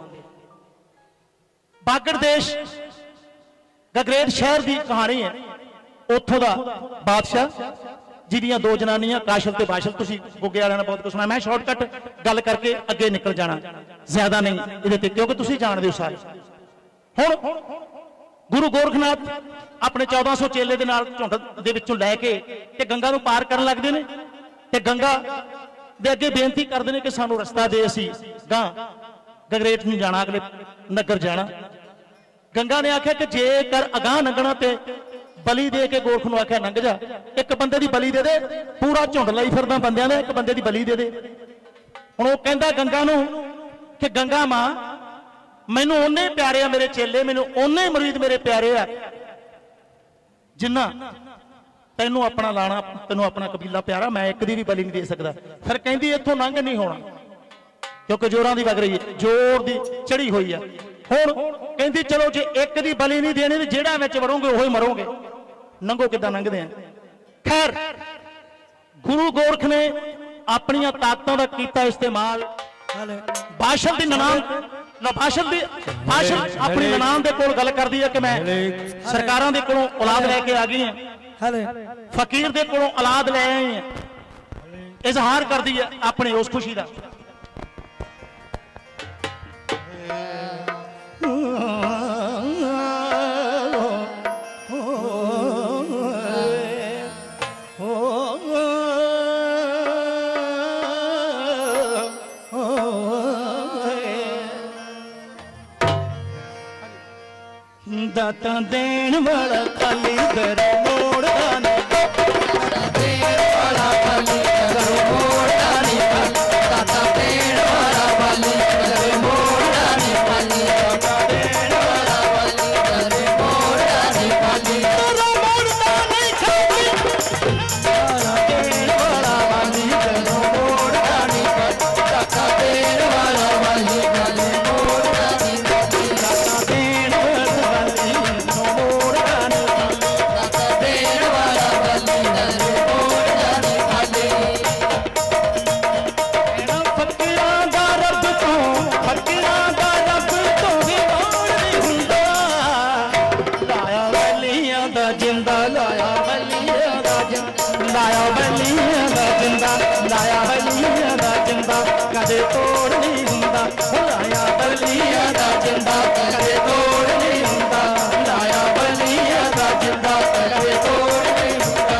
[SPEAKER 7] बागड़ देश गगरेट शहर की कहानी है। उत्थों दा बादशाह जिहदियां दो जनानियां काशल ते बाशल, तुसीं गुग्गे वालियां ने बहुत कुछ सुना। मैं शॉर्टकट गल करके अगे निकल जाना, ज्यादा नहीं इहदे ते, क्योंकि तुसीं जानदे हो सारे। हुण गुरु गोरखनाथ अपने 1400 चेले दे नाल झुंड दे विचों लैके ते गंगा नूं पार करन लगदे ने ते गंगा दे अगे बेनती करदे ने कि सानूं रस्ता दे, असीं गां गगरेट नूं जाना, अगले नगर जाना। गंगा ने आख्या कि जेकर अगाह लंघना ते बली दे के गोरख नूं आख्या लंघ जा, एक बंदे दी बली दे दे, पूरा झुंड लई फिरदा बंदियां ने, एक बंदे दी बली दे दे। हुण ओह कहंदा गंगा नूं कि गंगा मां मैनू उन्ने प्यारे आ मेरे चेले, मैनू उन्ने मुरीद मेरे प्यारे आ जिन्ना तेनू अपना लाना, तेनू अपना कबीला प्यारा, मैं एक दी भी बली नहीं दे सकता। फिर कहंदी इत्थों लंघ नहीं होना, क्योंकि जोरां दी वग रही है, जोर दी चढ़ी हुई है। हुण कहंदी चलो जे एक दी बली नहीं देनी ते जेड़ा विच वड़ोगे ओही मरोगे, लंघो किदां लंघदे आ। खैर गुरु गोरख ने अपनियां ताकतां दा कीता इस्तेमाल। बाशल दी ननान बाशल अपनी ननान दे कोल गल करदी है कि मैं सरकारां दे कोलों औलाद लैके आ गई हां, फकीर दे कोलों औलाद ले आई हैं। इजहार करदी है अपनी उस खुशी दा। दाता देण वाला खाली घर मोड़दा नहीं, दाता देण वाला खाली घर मोड़दा नहीं, दाता देण वाला खाली घर मोड़दा नहीं, दाता देण वाला खाली घर मोड़दा नहीं, तेरा मोड़दा नहीं खाली, दाता देण वाला खाली घर मोड़दा नहीं, दाता देण वाला खाली घर मोड़दा नहीं, दाता देण कदे तोड़ नहीं हुंदा, लाया बलिया दा जिंदा, कदे तोड़ नहीं हुंदा, लाया बलिया दा जिंदा, कदे तोड़ नहीं हुंदा।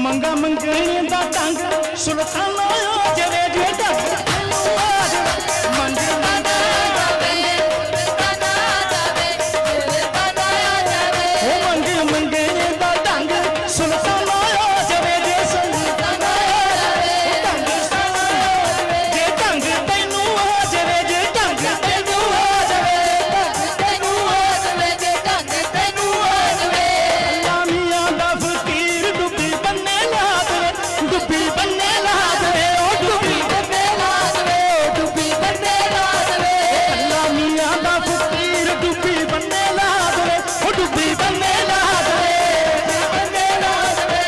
[SPEAKER 7] मंगा मंगने दा ढंग सुल्ताना जवे जे ढंग मंगे मंगे मंगे मंगे दा ढंग सुल्ताना जवे जे सुल्ताना ढंग जे ढंग तैनू जवे जे ढंग तैनू जे ढंग तैनू लामियां दा फकीर डुब्बी बन्ने ला दे डुब्बी बन्ने ला दे ओ डुब्बी बन्ने ला दे डुब्बी बन्ने ला दे लामियां दा फकीर डुब्बी बन्ने ला दे ओ डुब्बी बन्ने ला दे बन्ने ला दे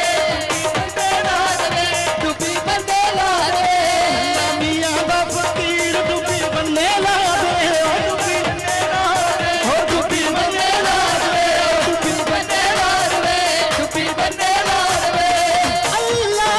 [SPEAKER 7] डुब्बी बन्ने ला दे लामियां दा फकीर डुब्बी बन्ने ला दे ओ डुब्बी बन्ने ला दे ओ डुब्बी बन्ने ला दे डुब्बी बन्ने ला दे डुब्बी बन्ने ला दे अल्लाह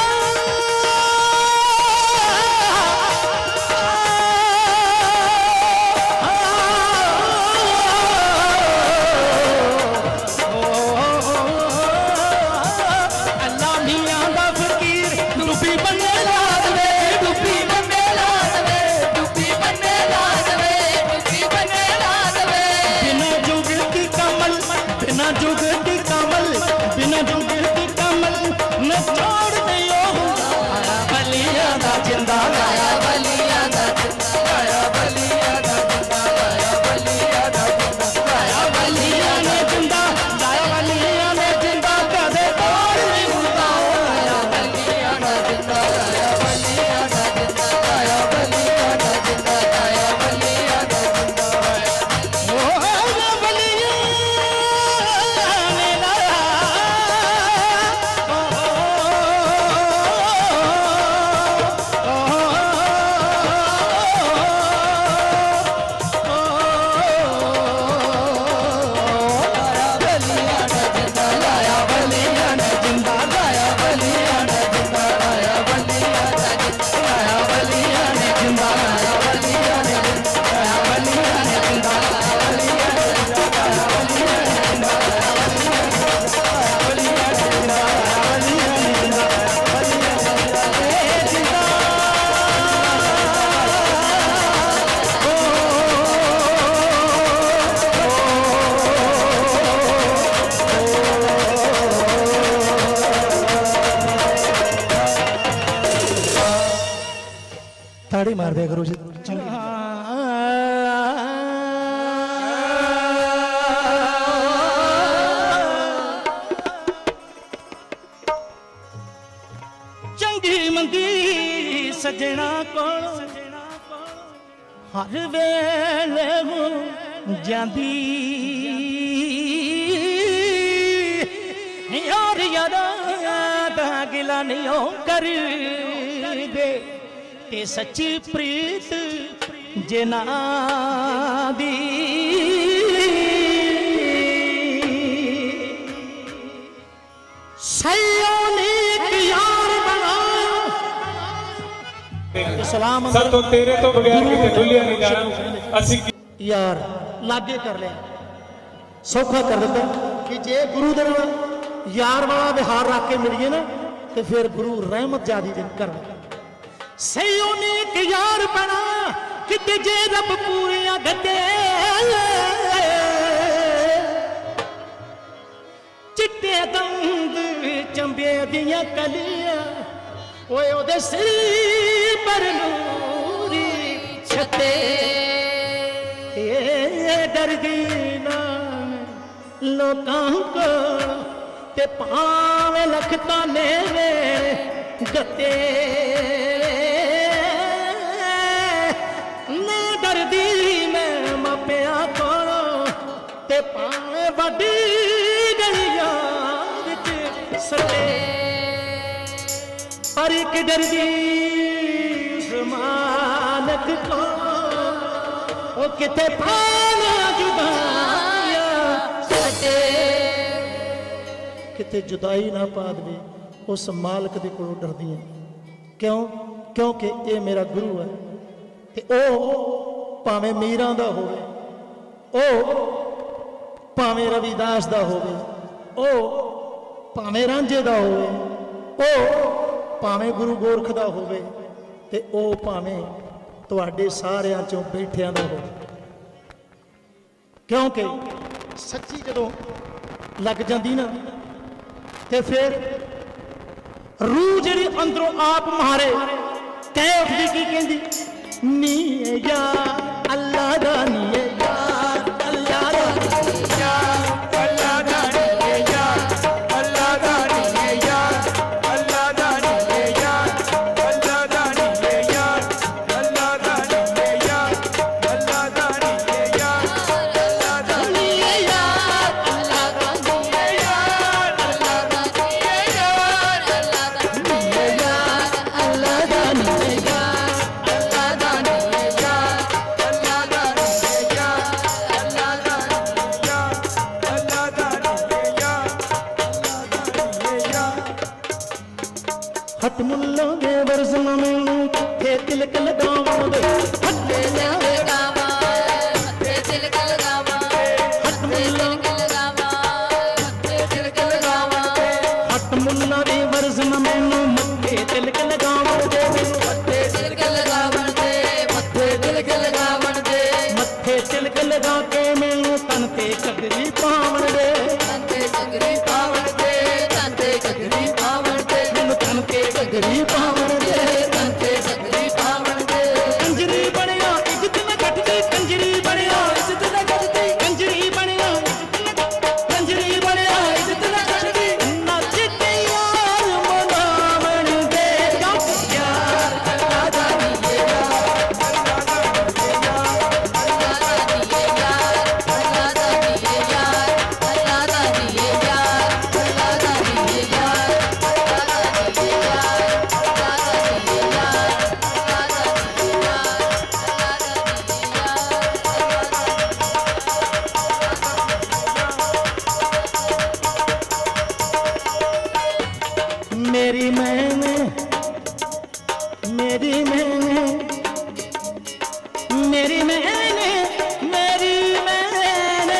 [SPEAKER 7] अल्लाह मियां दा फकीर डुब्बी बन्ने ला दे डुब्बी बन्ने ला दे डुब्बी बन्ने ला दे डुब्बी बन्ने ला दे बिना जुग की कमल बिना जुग की कमल बिना जुग की कमल न छोड़ दियो आया बलिया दा जिंदा आया बलिया दा जिंदा आया बलिया दा जिंदा आया बलिया दा जिंदा आया बलिया ने जिंदा आया बलिया ने जिंदा कदे तोड़ नहीं हुंदा आया बलिया दा जिंदा आया बलिया दा जिंदा आया बलिया दा जिंदा आया बलिया दा जिंदा ओ आया बलिया ने लाया ताड़ी मार दिया करो जी चंगी मंगी सजना को हर वेले जांदी यार यारा दा गिला नहीं कर दे ते सच्ची प्रीत जिना दी सयोनी यार बना सलाम
[SPEAKER 8] सर तो तेरे तो बगैर किते डुलिया नहीं जाना असि
[SPEAKER 7] यार लागे कर लिया सौखा कर देता कि जे गुरु दे नाल यार वाला विहार रख के मिलिए ना तो फिर गुरु रहमत जादी दिन कर सयोनी यार बना किते जे रब पूरियां गते चिट्टे दंद चंबे दियां कलियां ओए ओदे सिर पर नूरी छते डरदी ना लोकां को ते पावे लखता ने गते ने डरदी मैं मापिया को ते पावे वड्डी गलियां विच सटे पर एक डरदी उस मालक को ओ किथे पाना जुदाइया सटे किते जुदाई ना पा दे उस मालक दे कोलों डरदी है क्यों क्योंकि ये मेरा गुरु है ते ओ भावें मीरां दा होवे ओ भावें रविदास दा होवे ओ भावें रांझे दा होवे ਉਹ ਭਾਵੇਂ ਗੁਰੂ ਗੋਰਖ ਦਾ ਹੋਵੇ ਤੇ ਉਹ ਭਾਵੇਂ ਤੁਹਾਡੇ ਸਾਰਿਆਂ ਚੋਂ ਬੈਠਿਆਂ ਦਾ ਹੋਵੇ, क्योंकि सच्ची जदों लग जाती ना ते फिर रूह जिहड़ी अंदरों आप मारे कह उठदी की कहंदी नी यार अल्लाह दा नी यार अल्लाह दा नी यार अल्लाह दा नी यार अल्लाह दा नी यार अल्लाह दा नी यार अल्लाह दा नी यार अल्लाह दा नी यार अल्लाह दा नी यार हट मुल्ला दे वर्जन मैनू थे तिलक लगावा दे हटे जावे गावा थे तिलक लगावा हट मुल्ला लगावा थे तिलक लगावा हट मुल्ला दे वर्जन मैनू मथे तिलक लगावा दे मथे तिलक लगावन दे मथे तिलक लगावन दे मथे तिलक लगा के मैनू तन ते कगरी पावन दे तन ते कगरी पावन दे तन ते कगरी पावन दे तन ते कगरी पावन दे तन ते कगरी पावन दे कंजरी बनिया इज्जत न घटदी कंजरी बनिया इज्जत न घटदी कंजरी बनिया कंजरी बनिया इज्जत न घटदी नच के यार मनावन दे यार अल्लाह दा नी यार अल्लाह दा नी यार अल्लाह दा नी यार अल्लाह दा नी यार अल्लाह दा नी यार अल्लाह दा नी मेरी मैंने मेरी मैंने मेरी मैंने मेरी मैंने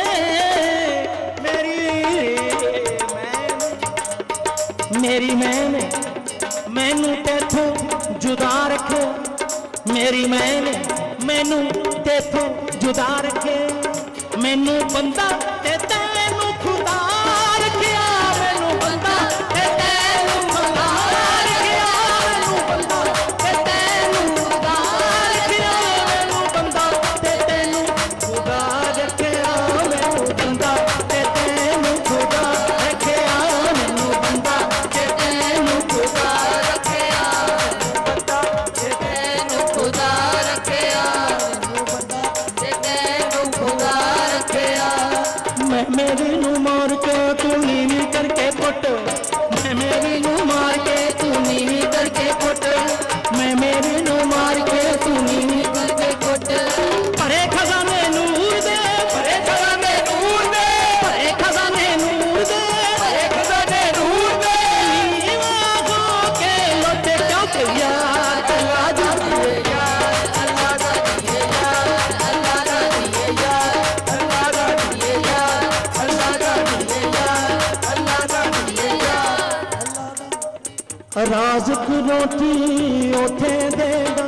[SPEAKER 7] मेरी मैंने मैनू तेथों जुदा रखे मेरी मैंने मैनू तेथों जुदा रखे मैनू बंदा ते तैनू खुदा रखिया मैनू बंदा ते तैनू खुदा रखिया मैनू बंदा ते तैनू खुदा रखिया मैनू बंदा ते तैनू खुदा रखिया मैनू बंदा ते तैनू खुदा रखिया मैनू बंदा ते तैनू खुदा रखिया बंदा ते तैनू खुदा रखिया मैनू बंदा ते तैनू खुदा रखिया मैं मेरी नू मार के तू नीवी करके पुट मैं मेरी नू मार के तू नीवी करके पुट मैं मेरी नू मार के तू नीवी करके पुट भरे खजाने नूर दे भरे खजाने नूर दे भरे खजाने नूर दे भरे खजाने नूर दे नीवा हो के लौटे क्यों यार अल्लाह दा नी यार अल्लाह दा नी यार अल्लाह दा नी यार अल्लाह दा नी यार अल्लाह दा नी यार अल्लाह दा नी यार राज़ की रोटी उठे देगा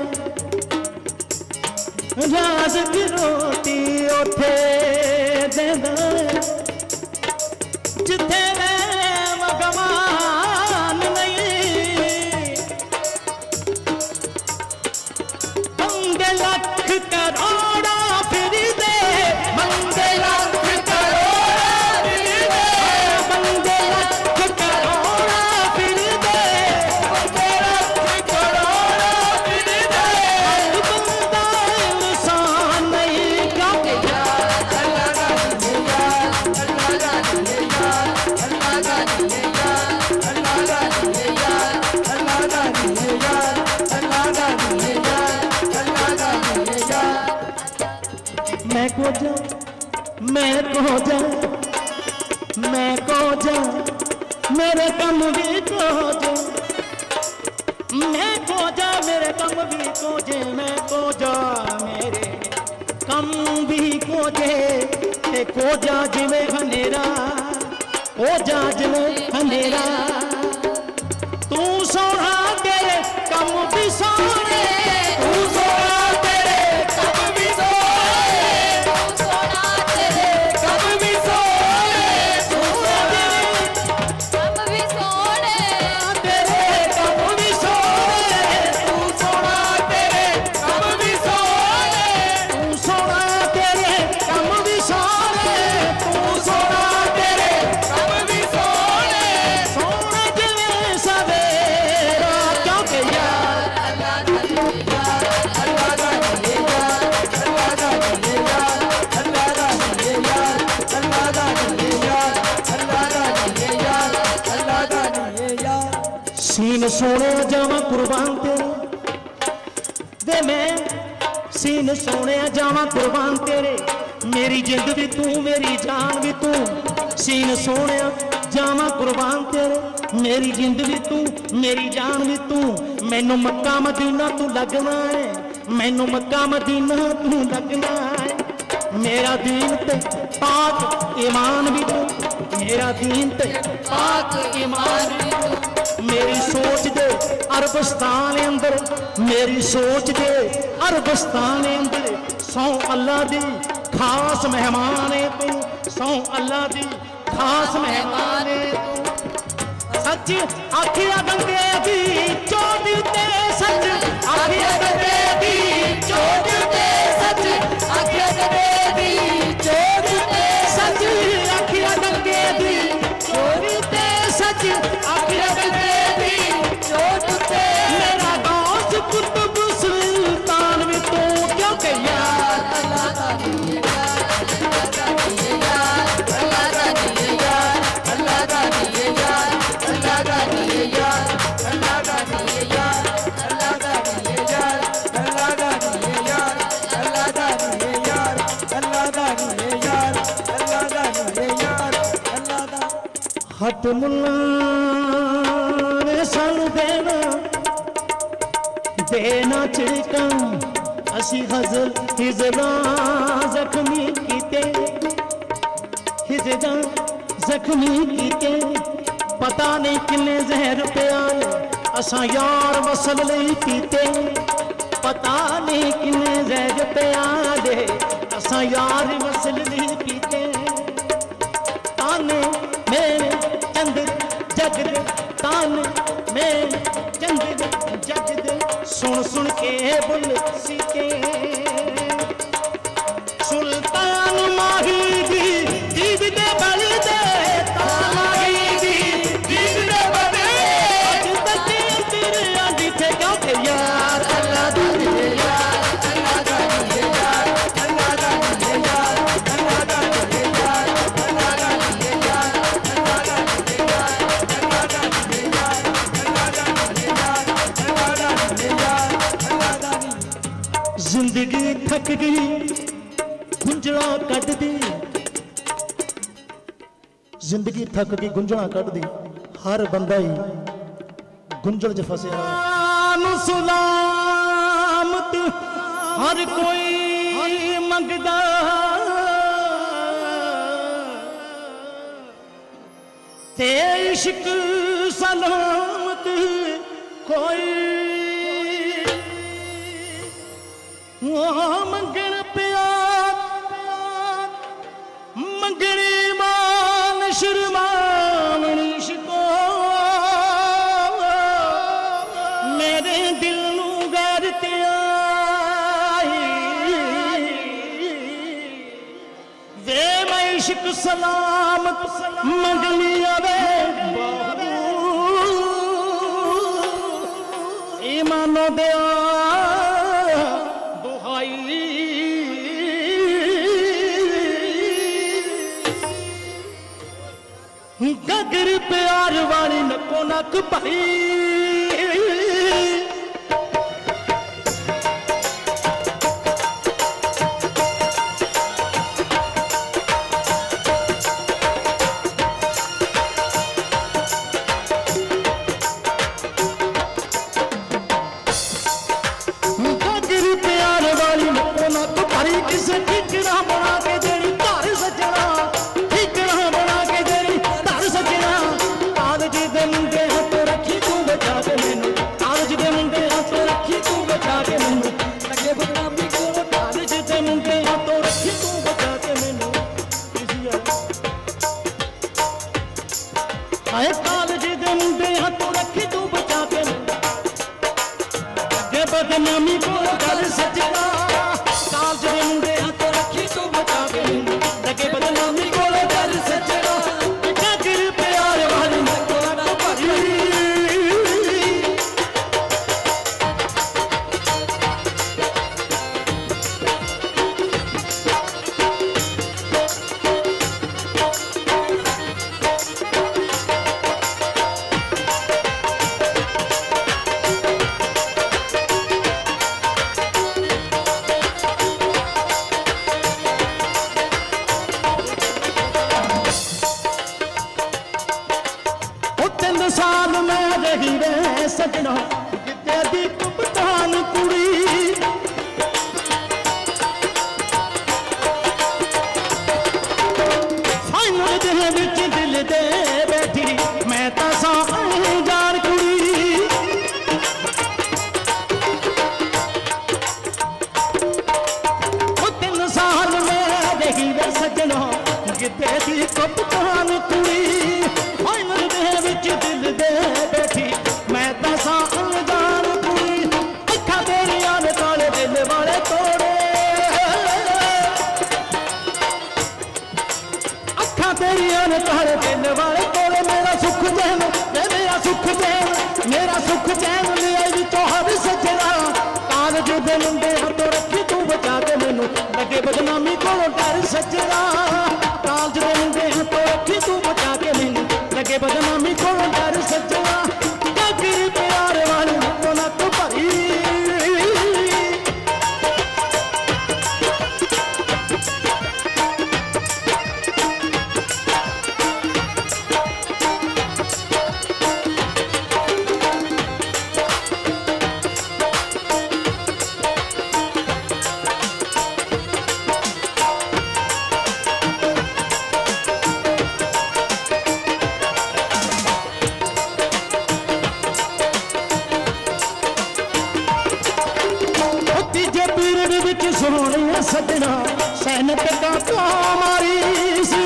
[SPEAKER 7] राज़ की रोटी उठे देगा जिथे भगवान नहीं मंगे लख करोड़ा फिर दे मंगे लख करोड़ा फिर दे मंगे लख करोड़ा फिर दे मंगे लख करोड़ा फिर दे बंदा इंसान नहीं क्योंकि यार अल्लाह दा नी यार अल्लाह दा नी यार अल्लाह दा नी यार अल्लाह दा नी यार अल्लाह दा नी यार अल्लाह दा नी यार अल्लाह दा नी यार मैं को जा मैं को जा मैं को जा मेरे कम भी को जा मैं को जा मेरे कम भी को जे मैं को जा मेरे कम भी को जे ते को जा जिवें हनेरा ओ जा जिवें हनेरा
[SPEAKER 3] भी सोने तू सोना तेरे कम भी सोने तू सोना तेरे कम भी सोने तू तेरे कम भी सोने तेरे कम भी सोने तू सोना तेरे कम भी सोने तू सोना तेरे कम भी सोने तू सोना तेरे कम भी सोने सोना जिवे सवेरा क्योंकि यार अल्लाह दा यार अल्लाह दा यार अल्लाह दा यार अल्लाह दा यार अल्लाह दा यार अल्लाह दा यार अल्लाह दा यार सीन सोने जावा कुर्बान तेरे वे मैं सीन सोने जावा कुर्बान तेरे मेरी जिंद भी तू मेरी जान भी तू सीन सोने जावा कुर्बान तेरे मेरी जिंद भी तू मेरी जान भी तू मैनू मक्का मदीना तू लगना है मैनू मक्का मदीना तू लगना है मेरा दीन ते पाक ईमान भी तू मेरा दीन ते पाक ईमान भी तू मेरी सोच दे अरबस्तान अंदर मेरी सोच दे अरबस्तान अंदर सौ अल्लाह दी खास मेहमान है तू सौ अल्लाह दी खास मेहमान है तू सच आखिया गंगे दी चोट ते सच आखिया गंगे दी चोट ते सच आखिया गंगे दी चोट ते सच आखिया गंगे दी चोट ते सच आखिया गंगे दी चोट ते मेरा गौस कुतुब सुल्तान भी तू क्योंकि यार अल्लाह दा यार अल्लाह दा यार अल्लाह दा यार अल्लाह दा यार अल्लाह दा यार अल्लाह दा यार अल्लाह दा यार अल्लाह दा यार अल्लाह दा यार अल्लाह दा यार अल्लाह दा हट मुल्ला ने सानू देना चिड़का असी हजर हिजरा जख्मी कीते हिजरा जख्मी कीते पता नहीं किन्ने जहर पिया असा यार वसल नहीं पीते पता नहीं किन्ने जहर पिया दे असा यार वसल नहीं पीते ताने मेरे चंद जगद ताने मेरे चंद जगद सुन सुन के बुल सीते सुल्तान माही दी दीद दे बल दे माही दी दीद दे बल अज तक तेरे आंदी थे क्योंकि यार अल्लाह दा यार अल्लाह दा यार अल्लाह दा यार अल्लाह दा यार अल्लाह दा यार अल्लाह दा यार अल्लाह दा यार अल्लाह दा यार अल्लाह दा यार अल्लाह दा जिंदगी थक गई गुंजड़ा कट दी जिंदगी थक गई गुंजड़ा कट दी हर बंदा ही गुंजड़ च फसिया सलामत हर कोई मंगदा ते इश्क सलामत कोई मंगण प्यार मंगणी मान शर्मान इश्को मेरे दिल नू गैरत आई वे मैं इश्क सलामत मंगनी आवे ईमानो दे गगर प्यार वाली नको नक भाई
[SPEAKER 7] रही वे सजना गिद्दे दी कप्तान कुड़ी फाइनल दे विच दिल दे बैठी मैं तां जान कुड़ी सजना गिद्दे दी कप्तान कुड़ी फाइनल दे विच दिल दे बैठी मैं तां अनजान कुड़ी अखा तेरियां ने काले दिल वाले तोड़े अखा तेरियां ने काले दिल वाले तोड़े मेरा सुख चैन मेरा सुख चैन मेरा सुख चैन लिया विचों हर सजना कागज दे मुंडे हथों रखी तू बचा के मैनू लगे बदनामी कोलों डर सजना कागज दे मुंडे हथों रखी तू बचा के मैनू लगे बदनामी कोलों डर सजना कागिर प्यार वाली नक्को नक भरी सोहणिया सजना सैनत का मारी सी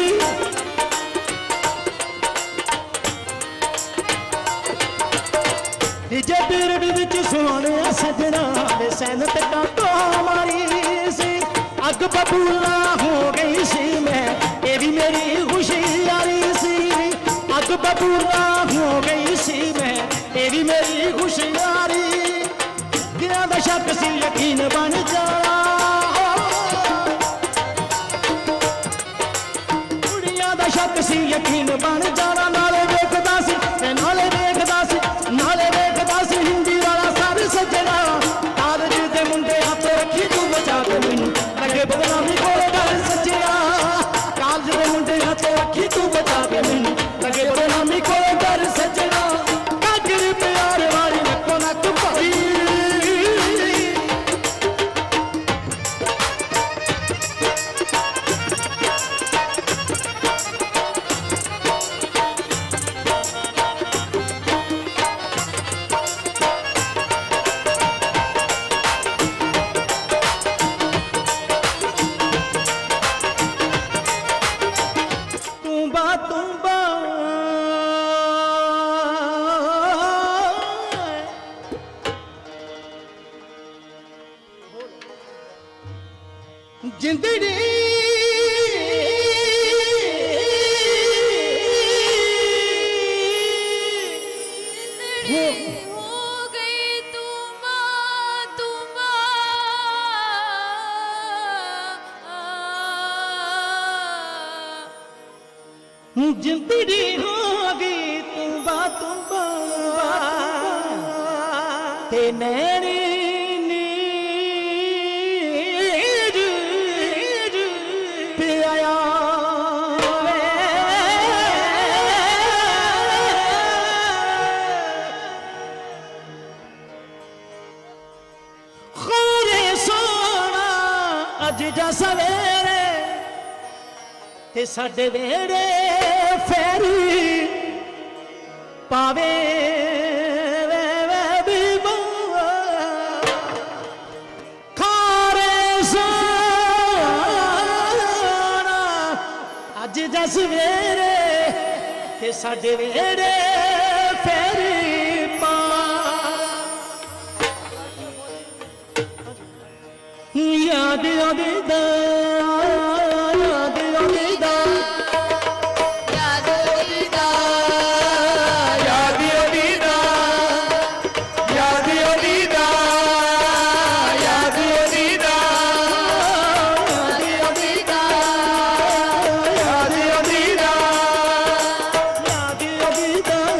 [SPEAKER 7] तीजे पीरियड विच सोहणिया सजना सैनत का मारी सी अग बबूला हो गई सी मैं ये भी मेरी खुशियारी सी अग बबूला हो गई सी मैं ये भी मेरी खुशियारी गिरा दा शक सी यकीन बन जा शक सी यकीन बन जाना नाले वेखदा सी नाले वेखदा सी हिंदी वाला सर सजना कागज दे मुंडे हाथ रखी तू बचा के मैनू लगे बदनामी कोलों डर सजना कागज दे मुंडे हाथ रखी तू बचा के मैनू लगे बदनामी कोलों डर सजना कागिर प्यार वाली नक्को नक भरी जिंदड़ी
[SPEAKER 9] हो गई
[SPEAKER 7] जिंदड़ी हो गई तुम्बा ते नैनी सवेरे ते साडे वेड़े फेरी पावे खारे सोना अज जा सवेरे ते साडे वेड़े फेरी पा याद आदी दा याद आदी दा
[SPEAKER 9] याद आदी दा
[SPEAKER 7] याद आदी दा याद आदी दा याद आदी दा याद आदी दा याद आदी दा याद आदी दा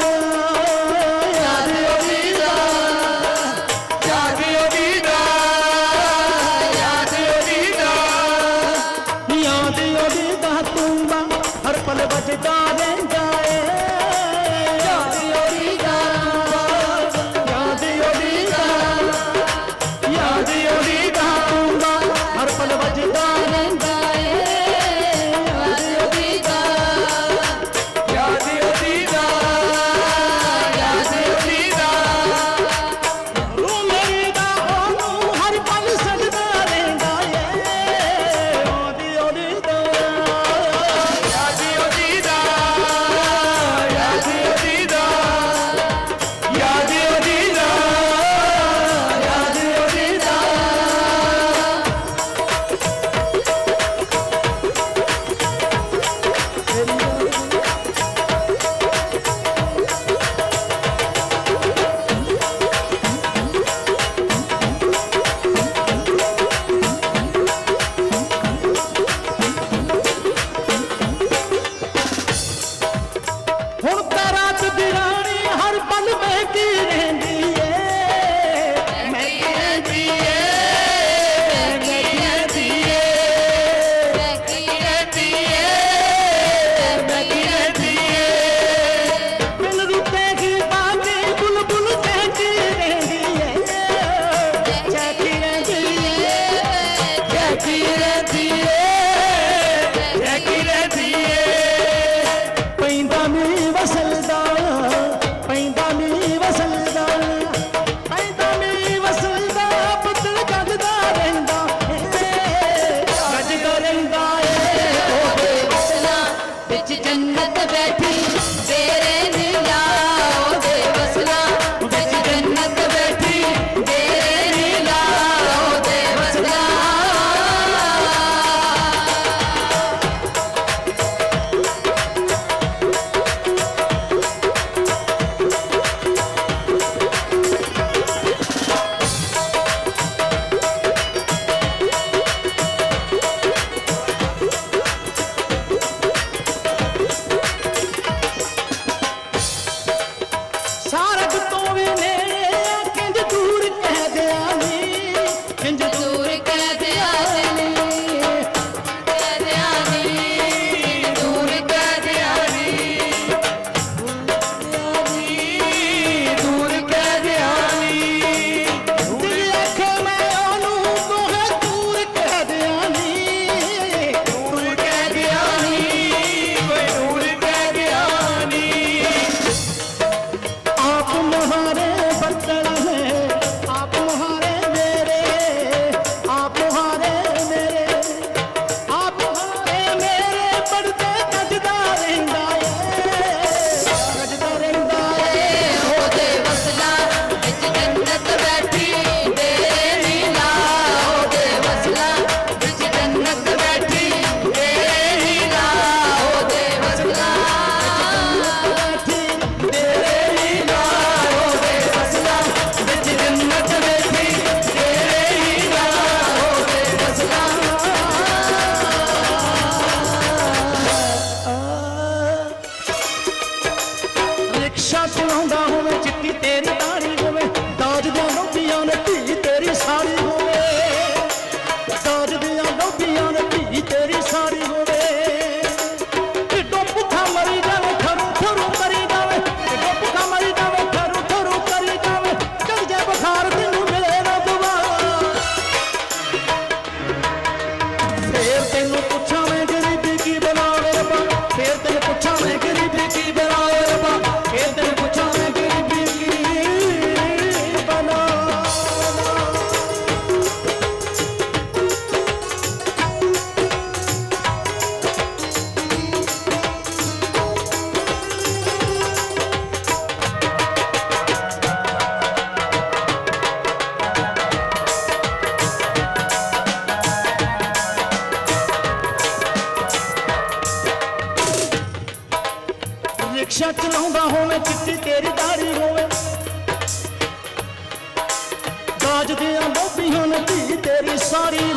[SPEAKER 7] रिक्शा चलाਉਂਦਾ ਹੋਵੇਂ चिट्टी तेरी दाढ़ी होवे दाज दियां बोबियां ने धी तेरी सारी